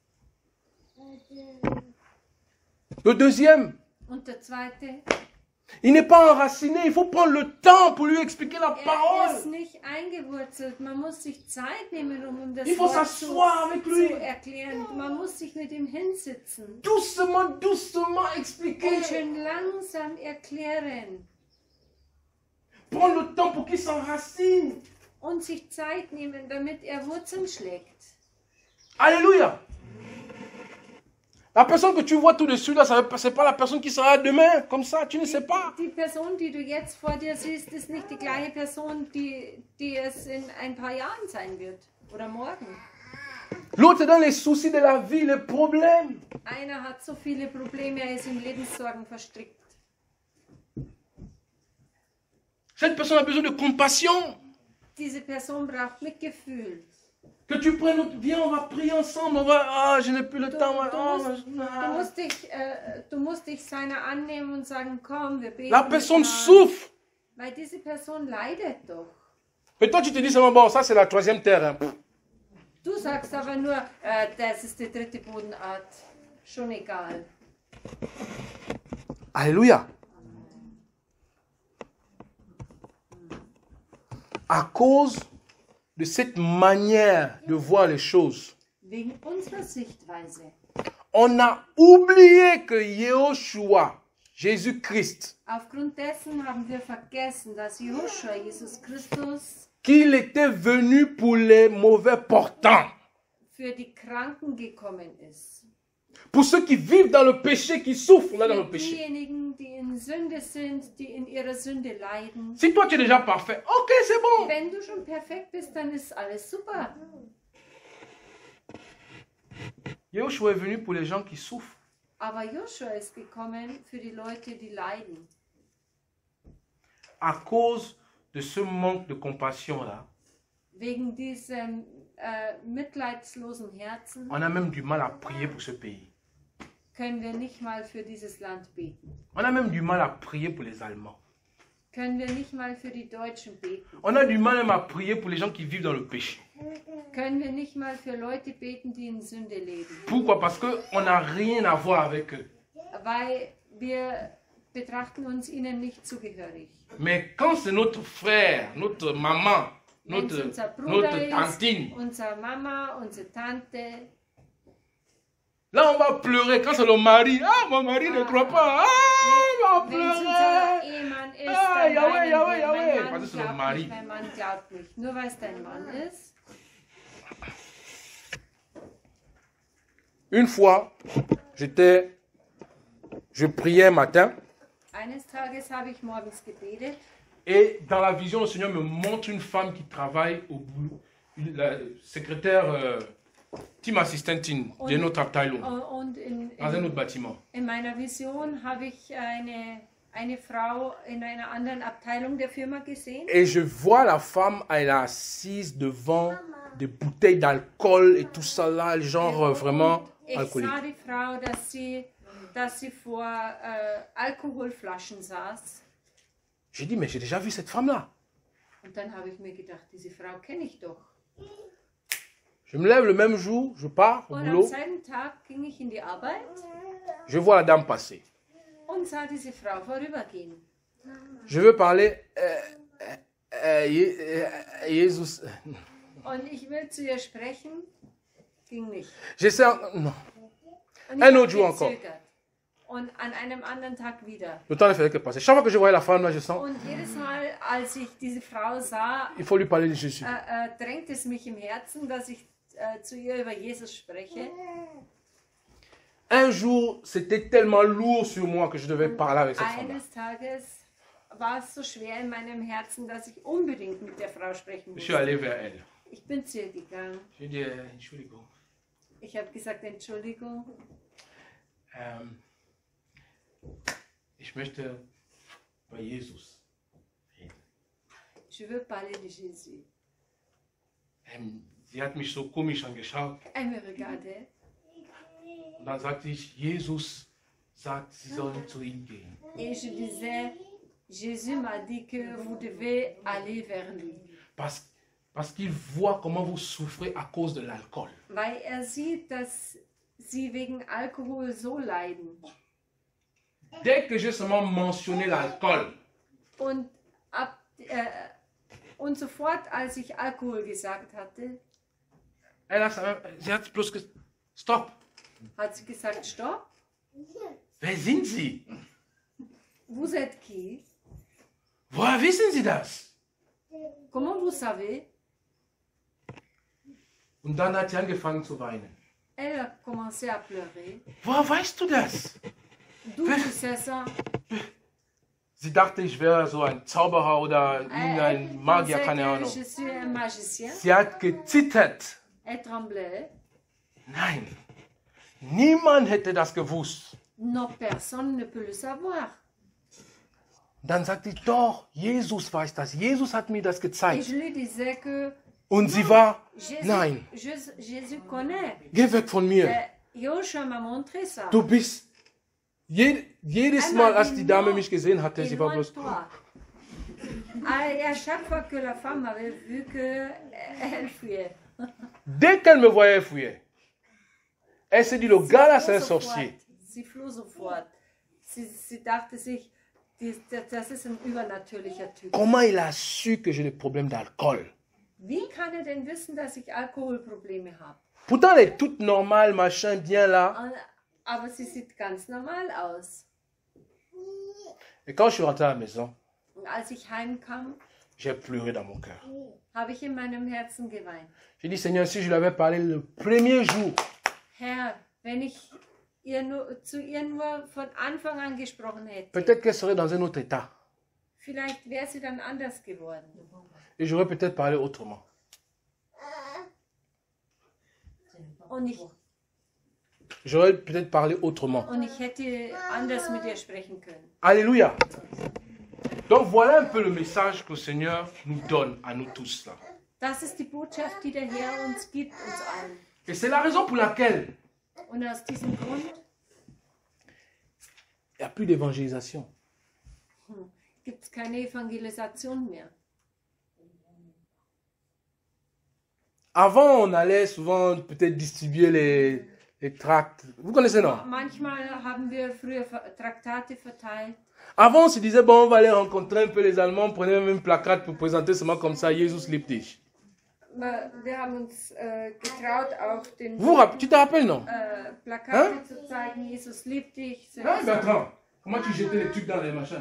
Le deuxième,
Und der Zweite,
il n'est pas enraciné, il faut prendre le temps pour lui expliquer la
er ist
parole.
nicht eingewurzelt. Man muss sich Zeit nehmen, um das
Il faut
Wort zu
s'asseoir avec lui.
erklären. Man muss sich mit ihm hinsitzen
Doucement, doucement
und
expliquer.
schön langsam erklären
Prendre le temps pour qu'il s'enracine.
und sich Zeit nehmen, damit er Wurzeln schlägt.
Alléluia. La personne que tu vois tout dessus, là, ce n'est pas la personne qui sera demain, comme ça, tu ne sais pas.
Die Person, die du jetzt vor dir siehst, ist nicht die gleiche Person, die es in ein paar Jahren sein wird oder morgen.
L'autre est dans les soucis de la vie, les problèmes.
Einer hat so viele Probleme, er ist in Lebenssorgen verstrickt.
Cette personne a besoin de compassion.
Diese Person braucht Mitgefühl.
Que tu prennes, viens, on va prier ensemble, on va, ah, je n'ai plus le temps.
Du musst dich seiner annehmen und sagen, komm, wir beten.
La personne
miteinander.
souffre.
Weil diese Person leidet doch.
Et toi, tu te dis seulement, bon, ça c'est la troisième terre. Hein.
Du sagst aber nur, das ist die dritte Bodenart. Schon egal.
Alléluia. À cause de cette manière de voir les choses,
Wegen unserer Sichtweise.
on a oublié que Yehoshua, Jésus-Christ,
Aufgrund dessen haben wir vergessen, dass Joshua, Jesus Christus,
qu'il était venu pour les mauvais portants.
für die Kranken gekommen ist.
Pour ceux qui vivent dans le péché, qui souffrent là dans le
Für
péché.
diejenigen, die in Sünde sind, die in ihrer Sünde leiden.
Si toi tu es déjà parfait, ok, c'est bon.
Wenn du schon perfekt bist, dann ist alles super.
Yehoshua est venu pour les gens qui souffrent.
Aber Joshua ist gekommen für die Leute, die leiden.
À cause de ce manque de compassion là,
Wegen diesem mitleidslosen Herzen
On a même du mal à prier pour ce pays.
können wir nicht mal für dieses Land beten.
On a même du mal à prier pour les Allemands.
Können wir nicht mal für die Deutschen beten.
On a du mal même à prier pour les gens qui vivent dans le péché.
Können wir nicht mal für Leute beten, die in Sünde leben.
Pourquoi? Parce qu'on n'a rien à voir avec eux.
Weil wir betrachten uns ihnen nicht zugehörig.
Mais quand c'est notre frère, notre maman,
Wenn es
notre
unser Bruder ist,
tantine,
unsere Mama, unsere Tante,
là on va pleurer. Quand c'est le mari, ah mon mari ne croit pas, ah on va
wenn es unser
pleurer.
Ehemann ist,
Ah,
dann
Yahweh,
weinen
Yahweh,
wir.
Yahweh.
Mein Mann
Parce que c'est le
glaubt
mari.
nicht, mein Mann glaubt nicht. Nur weil es dein Mann ist.
Une fois, je priais un matin
Eines Tages habe ich morgens gebetet
et dans la vision, le Seigneur me montre une femme qui travaille au boulot, la secrétaire, Team Assistentin de notre Abteilung,
und
dans un autre bâtiment.
in meiner Vision habe ich eine Frau in einer anderen Abteilung der Firma gesehen.
Et je vois la femme, elle est assise devant des bouteilles d'alcool et tout ça là, genre vraiment
Ich
alcoolique.
sah die Frau, dass sie vor Alkoholflaschen saß.
J'ai dit, mais j'ai déjà vu cette femme-là.
Und dann habe ich mir gedacht, diese Frau kenne ich doch.
Je me lève le même jour, je pars au
Und am
boulot,
selben Tag ging ich in die Arbeit
je vois la dame passer.
und sah diese Frau vorübergehen.
Je veux parler, Jesus.
Und ich will zu ihr sprechen, ging nicht.
J'essaie, non.
Und
Un
ich
autre jour
habe
encore.
gezögert. Und an einem anderen Tag wieder.
Le temps ne faisait que passer. Chaque fois que je voyais la femme là, je sens,
Und jedes Mal, als ich diese Frau sah,
il faut lui parler de Jésus.
drängt es mich im Herzen, dass ich zu ihr über Jesus spreche.
Un jour, c'était tellement lourd sur moi que je devais parler avec cette femme-là.
Eines Tages war es so schwer in meinem Herzen, dass ich unbedingt mit der Frau sprechen
Je suis
musste.
allé vers elle.
Ich bin zu ihr gegangen.
J'ai dit, Entschuldigung.
Ich habe gesagt, Entschuldigung,
Ich möchte bei Jesus reden.
je veux parler de Jésus.
Sie hat mich so komisch angeschaut.
Elle me regardait
Und dann sagte ich, Jesus sagt, Sie sollen zu ihm gehen.
et je disais, Jésus m'a dit que vous devez aller vers lui.
Parce qu'il voit comment vous souffrez à cause de l'alcool.
Weil sieht, dass sie wegen Alkohol so leiden.
Dès que j'ai seulement mentionné l'alcool,
Und, und sofort, als ich Alkohol gesagt hatte,
sie hat bloß gesagt, Stop,
hat sie gesagt, stopp,
wer sind Sie?
vous êtes qui?
Woher wissen Sie das?
Comment vous savez?
Und dann hat sie angefangen zu weinen.
Elle a commencé à pleurer.
Woher weißt du das?
D'où tu sais ça?
Sie dachte, ich wäre so ein Zauberer oder irgendein Magier, keine
que
Ahnung.
je suis un magicien.
Sie hat gezittert.
Elle tremblait.
Nein, niemand hätte das gewusst.
Non, personne ne peut le savoir.
Dann sagte ich, doch, Jesus weiß das. Jesus hat mir das
Et
gezeigt.
je lui disais que
Und sie war,
Jésus,
nein,
Jésus connaît.
geh weg von mir.
Joshua m'a montré ça.
Du bist, jedes Mal, als die Dame mich gesehen hatte, sie war bloß,
Et à chaque fois que la femme avait vu qu'elle fuyait.
dès qu'elle me voyait fuir, elle s'est dit, le gars là, c'est un sorcier.
Sie floh sofort. Sie dachte sich, das ist ein übernatürlicher Typ.
Comment il a su que j'ai des problèmes d'alcool?
Wie kann er denn wissen, dass ich Alkoholprobleme habe?
Pourtant, elle est toute normale, machin, bien là.
Aber sie sieht ganz normal aus.
Et quand je suis rentré à la maison,
Und als ich heimkam,
j'ai pleuré dans mon cœur.
habe ich in meinem Herzen geweint.
J'ai dit, Seigneur, si je lui avais parlé le premier jour,
Herr, wenn ich zu ihr nur von Anfang an gesprochen hätte,
peut-être qu'elle serait dans un autre état.
vielleicht wäre sie dann anders geworden.
Et j'aurais peut-être parlé autrement.
Und
J'aurais peut-être parlé autrement.
ich hätte anders mit ihr sprechen können.
Alléluia. Donc voilà un peu le message que le Seigneur nous donne à nous tous là.
Das ist die Botschaft, die der Herr uns gibt, uns allen.
Et c'est la raison pour laquelle
Und aus diesem Grund
il n'y a plus d'évangélisation.
gibt es keine Evangelisation mehr.
Avant, on allait souvent peut-être distribuer les tracts. Vous connaissez, non?
Manchmal haben wir früher Traktate verteilt.
Avant, on se disait, bon, on va aller rencontrer un peu les Allemands, prenez même une placard pour présenter seulement comme ça, Jesus liebt dich.
Wir haben uns getraut, auch den
Tu te rappelles, non?
Plakate zu zeigen, Jesus liebt dich.
Ah, Bertrand, comment tu jetais les trucs dans les machins?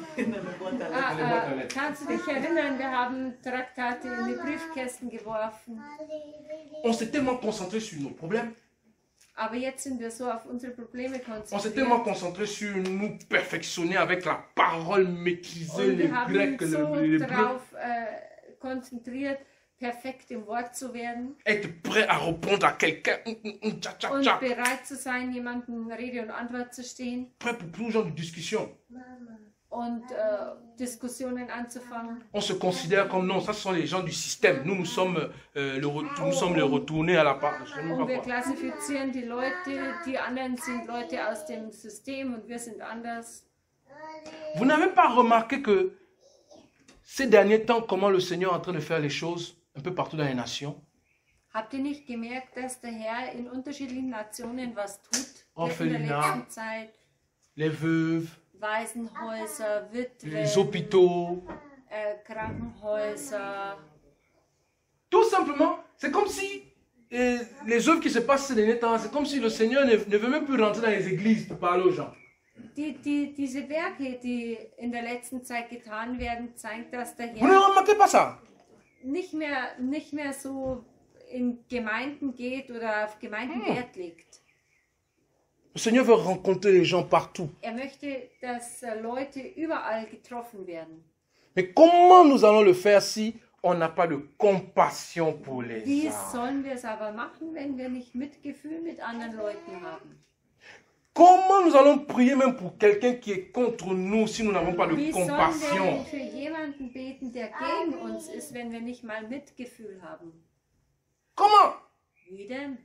Kannst du dich erinnern, wir haben Traktate in die Briefkästen geworfen.
On s'est tellement concentré sur nos problèmes.
Aber jetzt sind wir so auf unsere Probleme
On s'est tellement
konzentriert.
concentré sur nous perfectionner avec la parole, maîtriser
Und
les
wir haben
Grecs,
uns so
les Bleus,
darauf konzentriert, perfekt im Wort zu werden
être prêt à répondre à quelqu'un, tcha, tcha,
und
tcha.
bereit zu sein, jemandem Rede und Antwort zu stehen
Prêt pour tout genre de discussion.
und Diskussionen anzufangen.
On se considère comme non, ça ce sont les gens du système. Nous sommes nous sommes les retournés à la part. Je sais
Und
pas
wir
quoi.
klassifizieren die Leute, die anderen sind Leute aus dem System und wir sind anders.
Vous n'avez pas remarqué que ces derniers temps, comment le Seigneur est en train de faire les choses un peu partout dans les nations?
Habt ihr nicht gemerkt, dass der Herr in unterschiedlichen Nationen was tut? Jetzt in der
Orphelinat,
letzten Zeit
les veuves,
Waisenhäuser, Witwen,
les hôpitaux.
Krankenhäuser.
Tout simplement, c'est comme si les œuvres qui se passent ces derniers temps, c'est comme si le Seigneur ne veut même plus rentrer dans les églises pour parler aux gens.
Diese Werke, die in der letzten Zeit getan werden, zeigt, dass der
Vous ne
Herr
remarquez pas ça?
nicht mehr so in Gemeinden geht oder auf Gemeinden Wert legt.
Le Seigneur veut rencontrer les gens partout.
Er möchte, dass Leute überall getroffen werden.
Mais comment nous allons le faire si on n'a pas de compassion pour les
Wie
âmes?
sollen wir es aber machen, wenn wir nicht Mitgefühl mit anderen Leuten haben?
Comment nous allons prier même pour quelqu'un qui est contre nous si nous n'avons pas de
Wie sollen wir
compassion?
denn für jemanden beten, der gegen uns ist, wenn wir nicht mal Mitgefühl haben?
Comment?
Wie denn?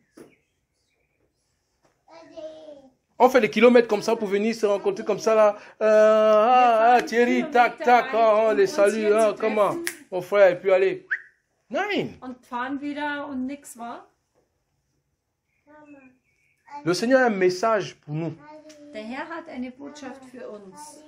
On fait des kilomètres comme ça pour venir se rencontrer comme ça là. Thierry, tac, tac, on les salue, comment? Mon frère, et puis allez. Non.
Und fahren wieder und nix war?
Le Seigneur a un message pour nous.
Der Herr hat eine Botschaft für uns.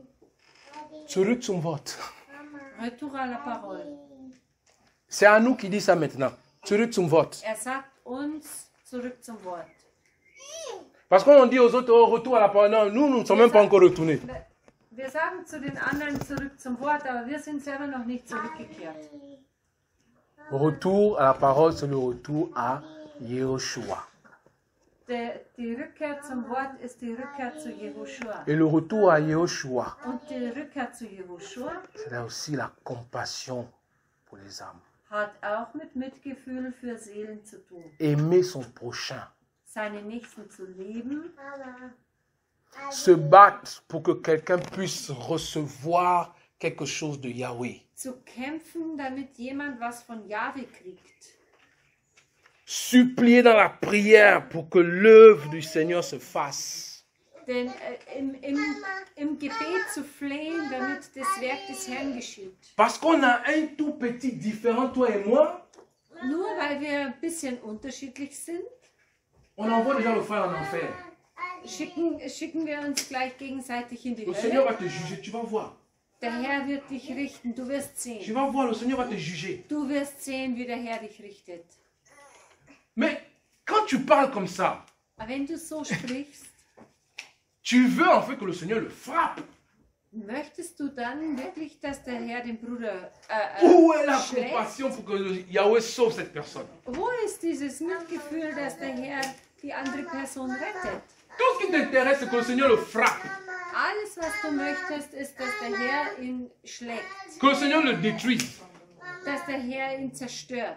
Zurück zum Wort.
Retour à la parole.
C'est à nous qu'il dit ça maintenant. Zurück zum Wort.
Er sagt uns, zurück zum Wort.
Parce qu'on dit aux autres, oh, retour à la parole. Non, nous ne sommes même pas encore retournés.
Wir sagen zu den anderen zurück zum Wort, aber wir sind selber noch nicht zurückgekehrt.
Retour à la parole, c'est le retour à Yehoshua.
Die Rückkehr zum Wort ist die Rückkehr zu Jehoshua.
Et le retour à Yehoshua,
Und die Rückkehr zu Jehoshua
c'est là aussi la compassion pour les âmes.
hat auch mit Mitgefühl für Seelen zu tun.
Aimer son prochain.
Seine Nächsten zu lieben,
Se battre pour que quelqu'un puisse recevoir quelque chose de Yahweh.
zu kämpfen, damit jemand was von Jahwe kriegt.
Supplier dans la prière pour que l'œuvre du Seigneur se fasse.
Denn im Gebet zu flehen, damit das Werk des Herrn geschieht.
Parce qu'on a un tout petit différent, toi et moi,
Nur weil wir ein bisschen unterschiedlich sind,
on envoie déjà le frère en enfer.
schicken wir uns gleich gegenseitig in die
Le Seigneur va
Hölle.
te juger, tu vas voir.
Der Herr wird dich richten, du wirst
Tu
sehen.
vas voir, le Seigneur va te juger.
Du wirst sehen, wie der Herr dich richtet.
Mais quand tu parles comme ça,
Aber wenn du so sprichst,
tu veux en fait que le Seigneur le frappe.
möchtest du dann wirklich, dass der Herr den Bruder
Où est la
schlägt?
compassion pour que Yahweh sauve cette personne?
Wo ist dieses Mitgefühl, dass der Herr die andere Person rettet?
Tout ce qui t'intéresse, c'est que le Seigneur le frappe.
Alles, was du möchtest, ist, dass der Herr ihn schlägt,
Que le Seigneur le détruise.
dass der Herr ihn zerstört.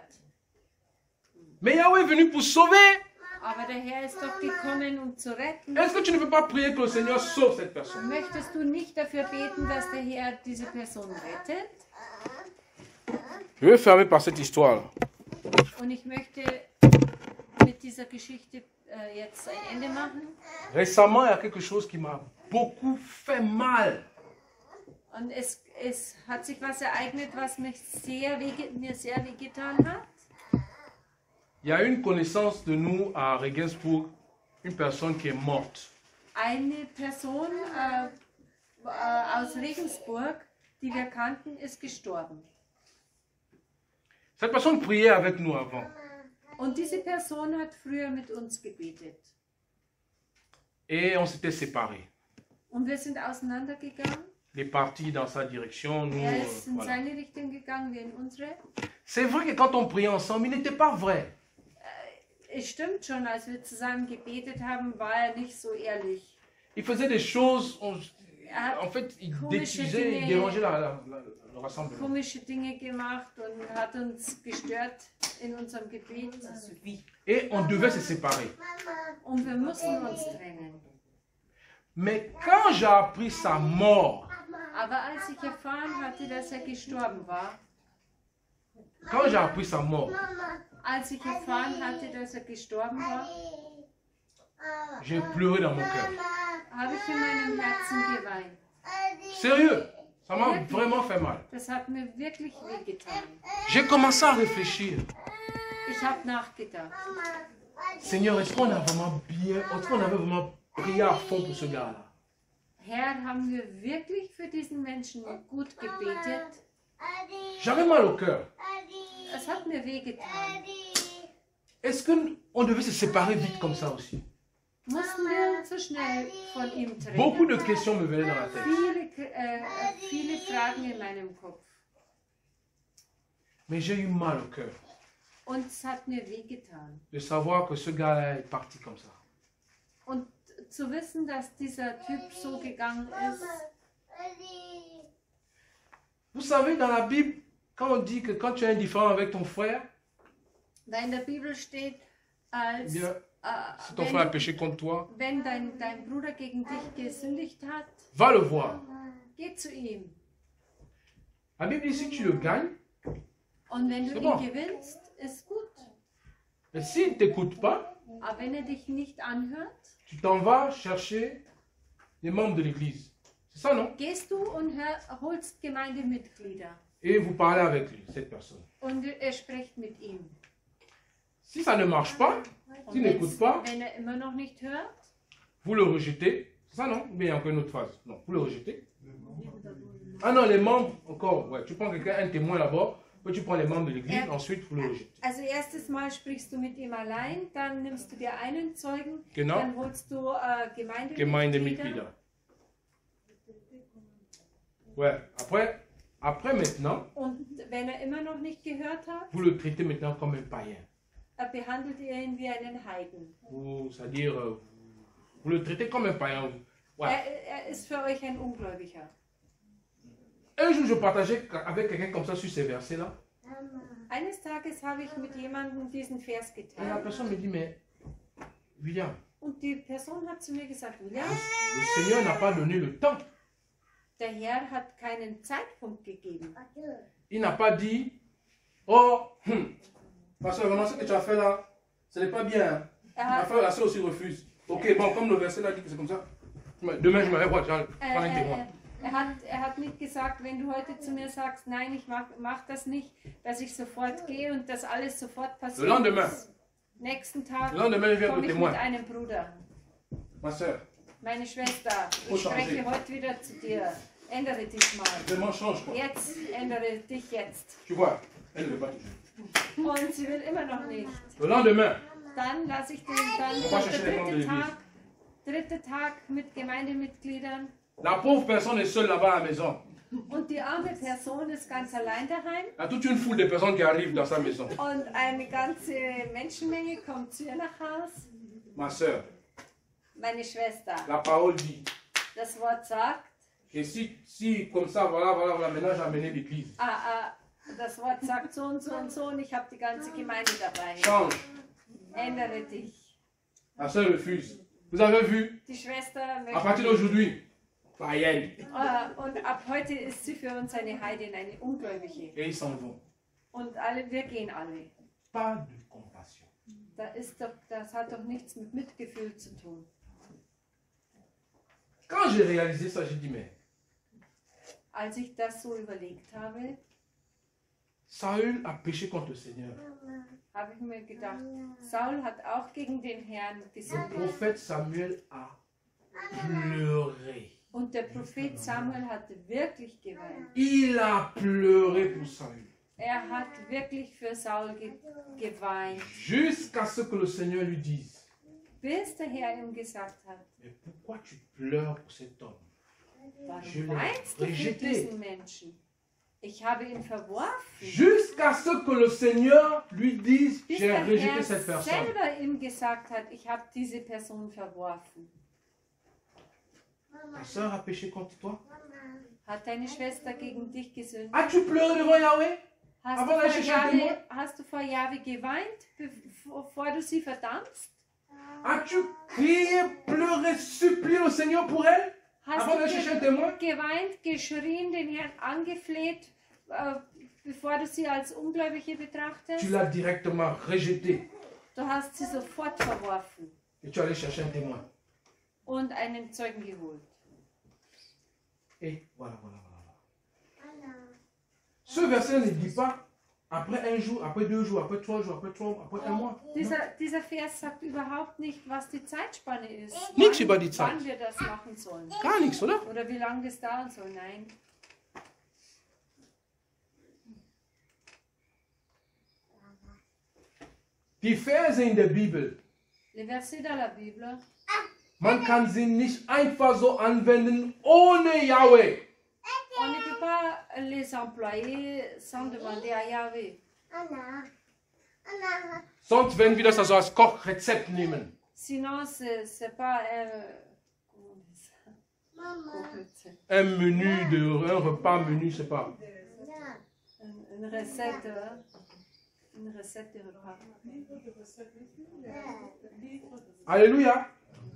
Mais Yahweh est venu pour sauver.
Aber der Herr ist doch gekommen, um zu retten.
Est-ce que tu ne peux pas prier que le Seigneur sauve cette personne?
Möchtest du nicht dafür beten, dass der Herr diese Person rettet?
Je vais fermer par cette histoire-là.
Und ich möchte mit dieser Geschichte jetzt ein Ende machen.
Récemment, il y a quelque chose qui m'a beaucoup fait mal.
Und es hat sich was ereignet, was mir sehr wehgetan hat.
Il y a une connaissance de nous à Regensburg, une personne qui est morte.
Eine Person aus Regensburg, die wir kannten, ist gestorben.
Cette personne priait avec nous avant.
Und diese Person hat früher mit uns gebetet.
Et on s'était séparés.
Und wir sind auseinandergegangen.
Il est parti dans sa direction, nous...
Er ist in
voilà.
seine Richtung gegangen, wir in unsere.
C'est vrai que quand on priait ensemble, il n'était pas vrai.
Es stimmt schon, als wir zusammen gebetet haben, war er nicht so ehrlich.
Il faisait des choses,
Er
en
hat
fait, il
komische
détruisait, il
Dinge,
dérangeait le rassemblement.
komische Dinge gemacht und hat uns gestört in unserem Gebet.
Et on devait se séparer.
Und wir mussten uns trennen.
Mais quand j'ai appris sa mort,
Aber als ich erfahren hatte, dass er gestorben war,
quand j'ai appris sa mort,
als ich erfahren hatte, dass er gestorben war,
j'ai pleuré dans mon cœur.
habe ich in meinem Herzen geweint.
Sérieux, ça m'a vraiment fait mal.
Das hat mir wirklich wehgetan.
J'ai commencé à réfléchir.
Ich habe nachgedacht.
Seigneur, est-ce qu'on a vraiment bien, est-ce qu'on avait vraiment prié à fond pour ce gars-là?
Herr, haben wir wirklich für diesen Menschen gut gebetet?
J'avais mal au cœur.
Es hat mir wehgetan.
Est-ce qu'on devait se séparer vite comme ça aussi?
Mussten wir uns so schnell von ihm trennen?
Beaucoup de questions me venaient dans la tête.
Viele Fragen in meinem Kopf.
Mais j'ai eu mal au cœur
Und es hat mir wehgetan.
de savoir que ce gars-là est parti comme ça.
Und zu wissen, dass dieser Typ so gegangen ist.
Vous savez, dans la Bible, quand on dit que quand tu es indifférent avec ton frère,
Da in der Bibel steht, als
bien, si ton frère a péché contre toi,
wenn dein Bruder gegen dich gesündigt hat,
va le voir.
geh zu ihm.
La Bible dit si tu le gagnes,
Und wenn du
C'est
ihn
bon.
gewinnst, ist gut.
et s'il ne t'écoute pas,
Aber wenn er dich nicht anhört,
tu t'en vas chercher les membres de l'église. C'est ça, non?
gehst du und holst Gemeindemitglieder.
Et vous parlez avec lui, cette personne.
Und er spricht mit ihm.
Si ça ne marche pas, s'il n'écoute pas,
Wenn er immer noch nicht hört,
vous le rejetez. C'est ça, non? Ou bien il y a encore une autre phase. Non, vous le rejetez. Ah non, les membres, encore, ouais, tu prends quelqu'un, un témoin là-bas, puis tu prends les membres de l'église, ensuite vous le rejetez.
also erstes Mal sprichst du mit ihm allein, dann nimmst du dir einen Zeugen,
Genau.
dann holst du Gemeindemitglieder.
Gemeindemitglieder. Ouais, après maintenant,
Und wenn er immer noch nicht gehört hat,
vous le traitez maintenant comme un païen.
behandelt ihr ihn wie einen Heiden.
C'est-à-dire, vous le traitez comme un païen. Ouais.
Er ist für euch ein Ungläubiger.
Un jour, je partageais avec quelqu'un comme ça sur ces versets-là.
Eines Tages habe ich mit jemandem diesen Vers
Et la
geteilt.
personne me dit, mais William,
Und die Person hat zu mir gesagt, William,
le Seigneur n'a pas donné le temps.
der Herr hat keinen Zeitpunkt gegeben.
Il n'a pas dit, oh, parce que vraiment ce que tu as fait là, ce n'est pas bien.
Er
Ma
hat,
frère, la sœur aussi refuse. Ok, bon, comme le verset là dit que c'est comme ça. Demain, je me réveille, je prends un témoin.
er hat nicht gesagt, wenn du heute zu mir sagst, nein, ich mach das nicht, dass ich sofort gehe und dass alles sofort
Le
passiert.
lendemain,
Nächsten Tag
le lendemain, je viens
komme
de
ich
témoin.
mit einem Bruder.
Ma sœur,
Meine Schwester,
Faut
ich spreche
changer.
heute wieder zu dir. Ändere dich mal.
vraiment change quoi.
Jetzt, ändere dich jetzt.
Tu vois, elle ne veut pas toujours.
Und sie will immer noch nicht.
Le lendemain,
Dann lasse ich den, dann
On va
kommt
chercher
der
les membres de
dritte Tag mit Gemeindemitgliedern.
la pauvre personne est seule là-bas à la maison.
Und die arme Person ist ganz allein daheim.
Il y a toute une foule de personnes qui arrivent dans sa maison.
Und eine ganze Menschenmenge kommt zu ihr nach Haus.
Ma sœur,
Meine Schwester,
la parole dit.
das Wort sagt,
Et si comme ça, voilà, maintenant j'ai amené l'église.
das Wort sagt so und so und so und ich habe die ganze Gemeinde dabei.
Change.
Ändere dich.
La sœur refuse. Vous avez vu,
Die Schwester
à
möchte.
partir d'aujourd'hui, païenne.
Und ab heute ist sie für uns eine Heidin, eine Ungläubige.
Et ils s'en vont.
Und alle, wir gehen alle.
Pas de compassion.
Das hat doch nichts mit Mitgefühl zu tun.
Quand j'ai réalisé ça, j'ai dit, mais
Als ich das so überlegt habe,
Saül a péché contre le Seigneur.
habe ich mir gedacht, Saul hat auch gegen den Herrn
Le
gesündigt.
prophète Samuel a pleuré.
Und der Prophet Samuel hatte wirklich geweint.
Il a pleuré pour Saül.
Er hat wirklich für Saul geweint,
Jusqu'à ce que le Seigneur lui dise,
bis der Herr ihm gesagt hat,
mais pourquoi tu pleures pour cet homme? Je
warum
l'ai
weinst du für
rejeté.
diesen Menschen? Ich habe ihn verworfen.
Jusqu'à ce que le Seigneur lui dise,
Bis
j'ai
der
rejeté
Herr
cette personne.
selber ihm gesagt hat, ich habe diese Person verworfen.
Ta soeur a péché contre toi.
Hat deine Schwester gegen dich gesündigt?
As-tu pleuré devant Yahweh?
Hast
Aber
du,
welche Schande?
hast du vor Jahwe geweint, bevor du sie verdammst?
As-tu crié, pleuré, supplié le Seigneur pour elle?
Hast
Avant d'aller
du
chercher un témoin?
geweint, geschrien, den Herrn angefleht, bevor du sie als Ungläubige betrachtest?
Tu l'as directement rejetée
Du hast sie sofort verworfen
et tu es allé chercher un témoin.
und einen Zeugen geholt.
Et voilà. Ce verset ne dit pas après un jour, après 2 jours, après 3 jours, après un mois.
Dieser Vers sagt überhaupt nicht, was die Zeitspanne ist.
Nichts über die Zeit.
Wann wir das machen sollen.
Gar nichts, oder?
Oder wie lange das dauern soll. Nein.
Die Verse in der Bibel,
Les versets dans la Bible,
man kann sie nicht einfach so anwenden ohne Yahweh.
on ne peut pas les employer sans demander à Yahweh.
Sonst werden wir das also als Kochrezept nehmen.
Sinon, c'est pas comment on dit ça?
Un menu, un repas menu, c'est pas.
Une recette de repas.
Alléluia.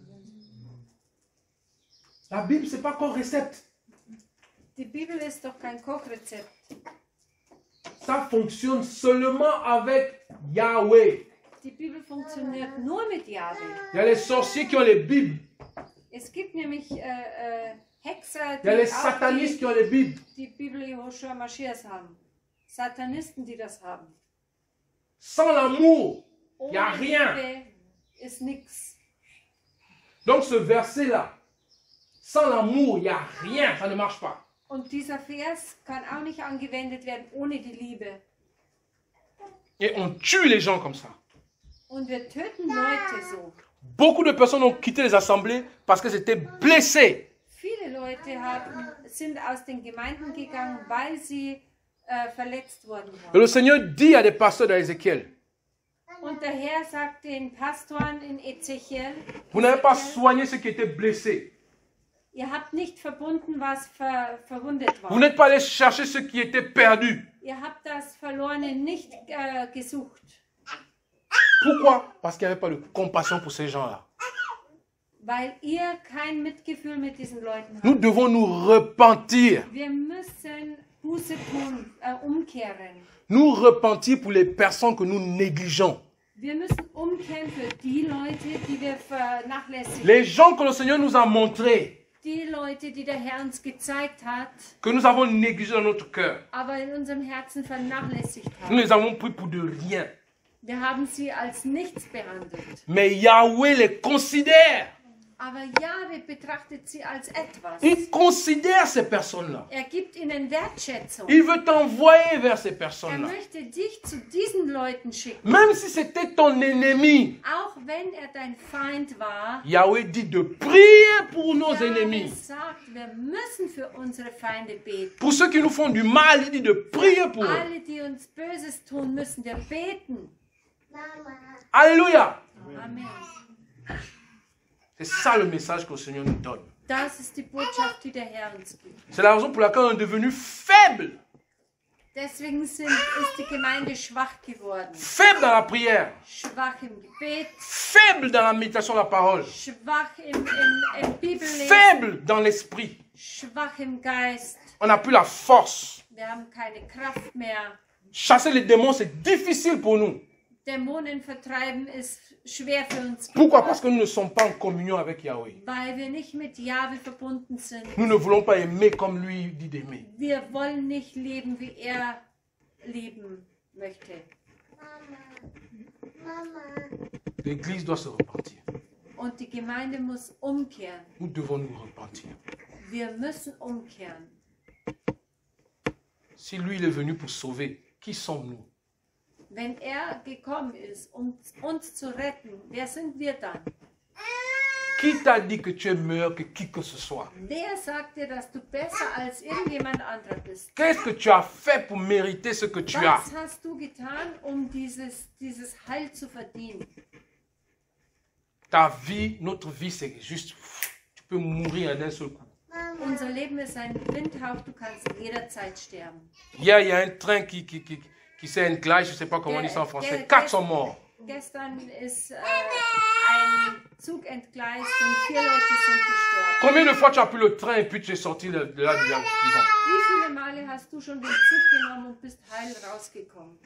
La Bible, c'est pas Kochrezept.
Die Bibel ist doch kein Kochrezept.
Ça fonctionne seulement avec Yahweh.
Die Bibel funktioniert nur mit Yahweh.
Il y a les sorciers qui ont les Bibles.
Es gibt nämlich Hexer,
Il y a les
die auch
satanistes qui ont les Bibles.
die Bibel Jehoshua Mashiachs haben. Satanisten, die das haben.
Sans l'amour, il
Ohne
n'y a rien.
Liebe ist nichts.
Donc ce verset-là, sans l'amour, il n'y a rien, ça ne marche pas.
Und dieser Vers kann auch nicht angewendet werden ohne die Liebe.
Et on tue les gens comme ça.
Und wir töten Leute so.
Beaucoup de personnes ont quitté les assemblées parce qu'elles étaient blessées.
Viele Leute sind aus den Gemeinden gegangen, weil sie verletzt worden
Et
waren.
le Seigneur dit à des pasteurs dans Ézéchiel,
Und der Herr sagt den Pastoren in Ezechiel,
vous n'avez pas soigné ceux qui étaient blessés.
ihr habt nicht verbunden, was verwundet
Vous
war.
n'êtes pas allé chercher ceux qui étaient perdus.
Ihr habt das Verlorene nicht gesucht.
Pourquoi? Parce qu'il n'y avait pas de compassion pour ces gens-là.
Weil ihr kein Mitgefühl mit diesen Leuten habt.
Nous devons nous repentir.
Wir müssen Buße tun, umkehren.
Nous repentir pour les personnes que nous négligeons.
Wir müssen umkehren für die Leute, die wir vernachlässigen.
Les gens que le Seigneur nous a montrés,
Die Leute, die der Herr uns gezeigt hat,
que nous avons négligés dans notre cœur.
aber in unserem Herzen vernachlässigt
Nous
haben.
les avons pris pour de rien.
Wir haben sie als nichts behandelt.
Mais Yahweh les considère.
Aber Jahwe betrachtet sie als etwas.
Il considère ces personnes-là.
Er gibt ihnen Wertschätzung.
Il veut t'envoyer vers ces
Er
personnes-là.
möchte dich zu diesen Leuten schicken.
Même si c'était ton ennemi,
Auch wenn er dein Feind war.
Yahweh dit de prier pour nos
Jahwe
ennemis.
sagt, wir müssen für unsere Feinde beten.
Pour ceux qui nous font du mal, il dit de prier pour eux.
Alle, die uns Böses tun, müssen wir beten.
Alléluia.
Amen.
C'est ça le message que le Seigneur nous donne.
Das ist die Botschaft, die der Herr uns gibt.
C'est la raison pour laquelle on est devenu faible.
Deswegen ist die Gemeinde schwach geworden.
Faible dans la prière.
Schwach im Gebet,
Faible dans la méditation de la parole.
schwach im Bibellesen,
Faible dans l'esprit.
schwach im Geist.
On n'a plus la force.
Wir haben keine Kraft mehr.
Chasser les démons, c'est difficile pour nous.
Dämonen vertreiben ist schwer für uns
Pourquoi? Parce que nous ne sommes pas en communion avec Yahweh.
weil wir nicht mit Jahwe verbunden sind.
Nous ne voulons pas aimer comme lui dit d'aimer.
Wir wollen nicht leben, wie er leben möchte.
L'Église doit se repentir.
Und die Gemeinde muss umkehren.
Nous devons nous repentir.
Wir müssen umkehren.
Si lui, il est venu pour sauver, qui sommes-nous?
Wenn er gekommen ist, um uns zu retten, wer sind wir dann?
Qui t'a dit que tu es meilleur que qui que ce soit?
Wer sagt dir, dass du besser als irgendjemand anderer bist?
Qu'est-ce que tu as fait pour mériter ce que tu as?
Was hast du getan, um dieses Heil zu verdienen?
Ta vie, notre vie, c'est juste, tu peux mourir en un seul coup.
Unser Leben ist ein Windhauch, du kannst jederzeit sterben.
Hier, il y a un train qui s'est enclenché, je ne sais pas comment on dit ça en français. 4 sont morts.
Gestern ist ein Zug entgleist und 4 Leute sind gestorben.
Combien de fois tu as pris le train et puis tu es sorti de là vivant?
Wie viele Male hast du schon den Zug genommen und bist heil rausgekommen?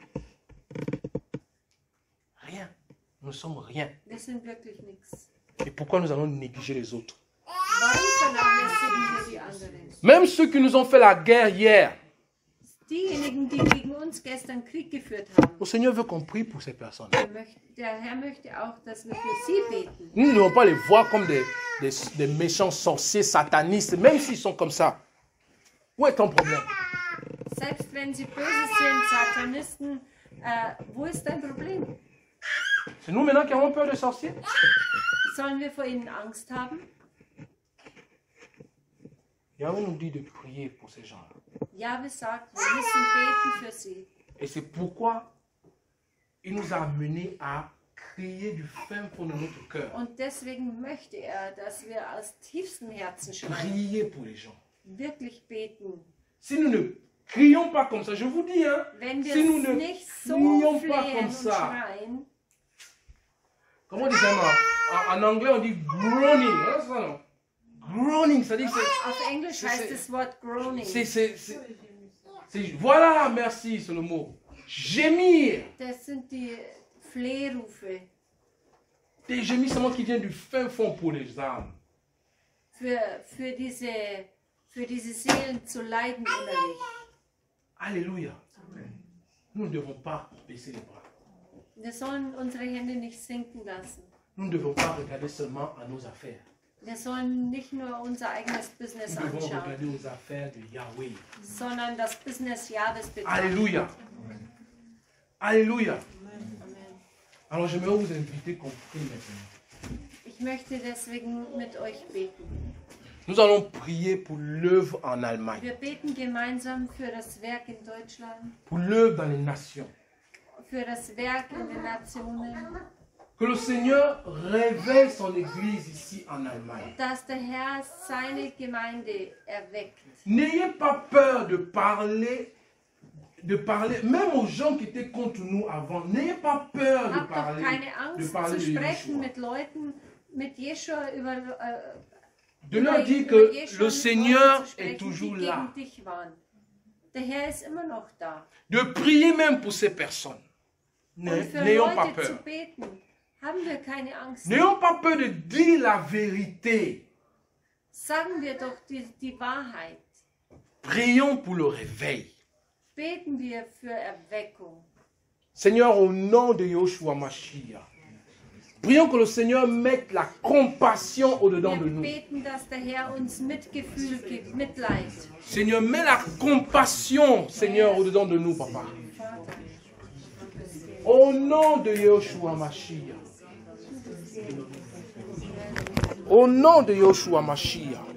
Rien. Nous ne sommes rien.
Wir sind wirklich nichts.
Et pourquoi nous allons négliger les autres?
Warum vernachlässigen wir die anderen?
Même ceux qui nous ont fait la guerre hier.
Diejenigen, die gegen uns gestern Krieg geführt haben.
Le Seigneur veut qu'on prie pour ces personnes.
Der Herr möchte auch, dass wir für sie beten.
Nous ne devons pas les voir comme des méchants sorciers, satanistes, même s'ils sont comme ça. Où est ton problème?
Selbst wenn sie böse sind, Satanisten, wo ist dein Problem?
C'est nous maintenant qui avons peur des sorciers?
Sollen wir vor ihnen Angst haben?
Yahweh nous dit de prier pour ces gens-là.
Jahwe sagt, wir müssen beten für sie.
Et c'est pourquoi il nous a amenés à crier du fin fond de notre cœur.
Und deswegen möchte er, dass wir aus tiefstem Herzen schreien,
Prier pour les gens.
wirklich beten.
Si nous ne crions pas comme ça, je vous dis, hein,
Wenn wir
si nous ne
nicht so
crions pas
flehen
comme
und
ça,
schreien,
comment on dit ça en anglais on dit groaning, hein, ça, non? Groaning, ça dit que c'est...
auf Englisch heißt das Wort groaning.
Voilà, merci, c'est le mot. Gémir.
Das sind die Flehrufe
Des gémissements qui viennent du fin fond pour les âmes.
für diese Seelen zu leiden innerlich.
Alléluia. Nous ne devons pas baisser les bras.
Wir sollen unsere Hände nicht sinken lassen.
Nous ne devons pas regarder seulement à nos affaires.
Wir sollen nicht nur unser eigenes Business
Nous devons
anschauen,
regarder aux affaires de Yahweh.
sondern das Business Jahwes betrachten.
Alléluia. Alléluia.
Amen.
Alors j'aimerais vous inviter qu'on prie maintenant.
Ich möchte deswegen mit euch beten.
Nous allons prier pour l'œuvre en Allemagne,
Wir beten gemeinsam für das Werk in Deutschland,
pour l'œuvre dans les nations.
für das Werk in den Nationen,
Que le Seigneur révèle son Église ici en Allemagne.
dass der Herr seine Gemeinde erweckt.
N'ayez pas peur de parler, même aux gens qui étaient contre nous avant. N'ayez pas peur de
Habt doch
parler,
keine
de
Angst
parler
zu
de
sprechen
Yeshua.
mit Leuten, mit Jeschua über
De leur dire
über
que
Jeschua
le
mit
Seigneur
Leuten zu sprechen,
est toujours
die
là.
gegen dich waren. Der Herr ist immer noch da.
De prier même pour ces personnes.
Und für
N'ayons pas
Leute zu
peur.
beten, haben wir keine Angst.
N'ayons pas peur de dire la vérité.
Sagen wir doch die Wahrheit.
Prions pour le réveil.
Beten wir für Erweckung.
Seigneur, au nom de Yeshua Mashiach, prions que le Seigneur mette la compassion au-dedans de
Wir
nous.
beten, dass der Herr uns Mitgefühl gibt, Mitleid.
Seigneur, mets la compassion, Seigneur, au-dedans de nous, Papa.
Vater,
Au nom de Yeshua Mashiach. Au nom de Yeshua Mashiach.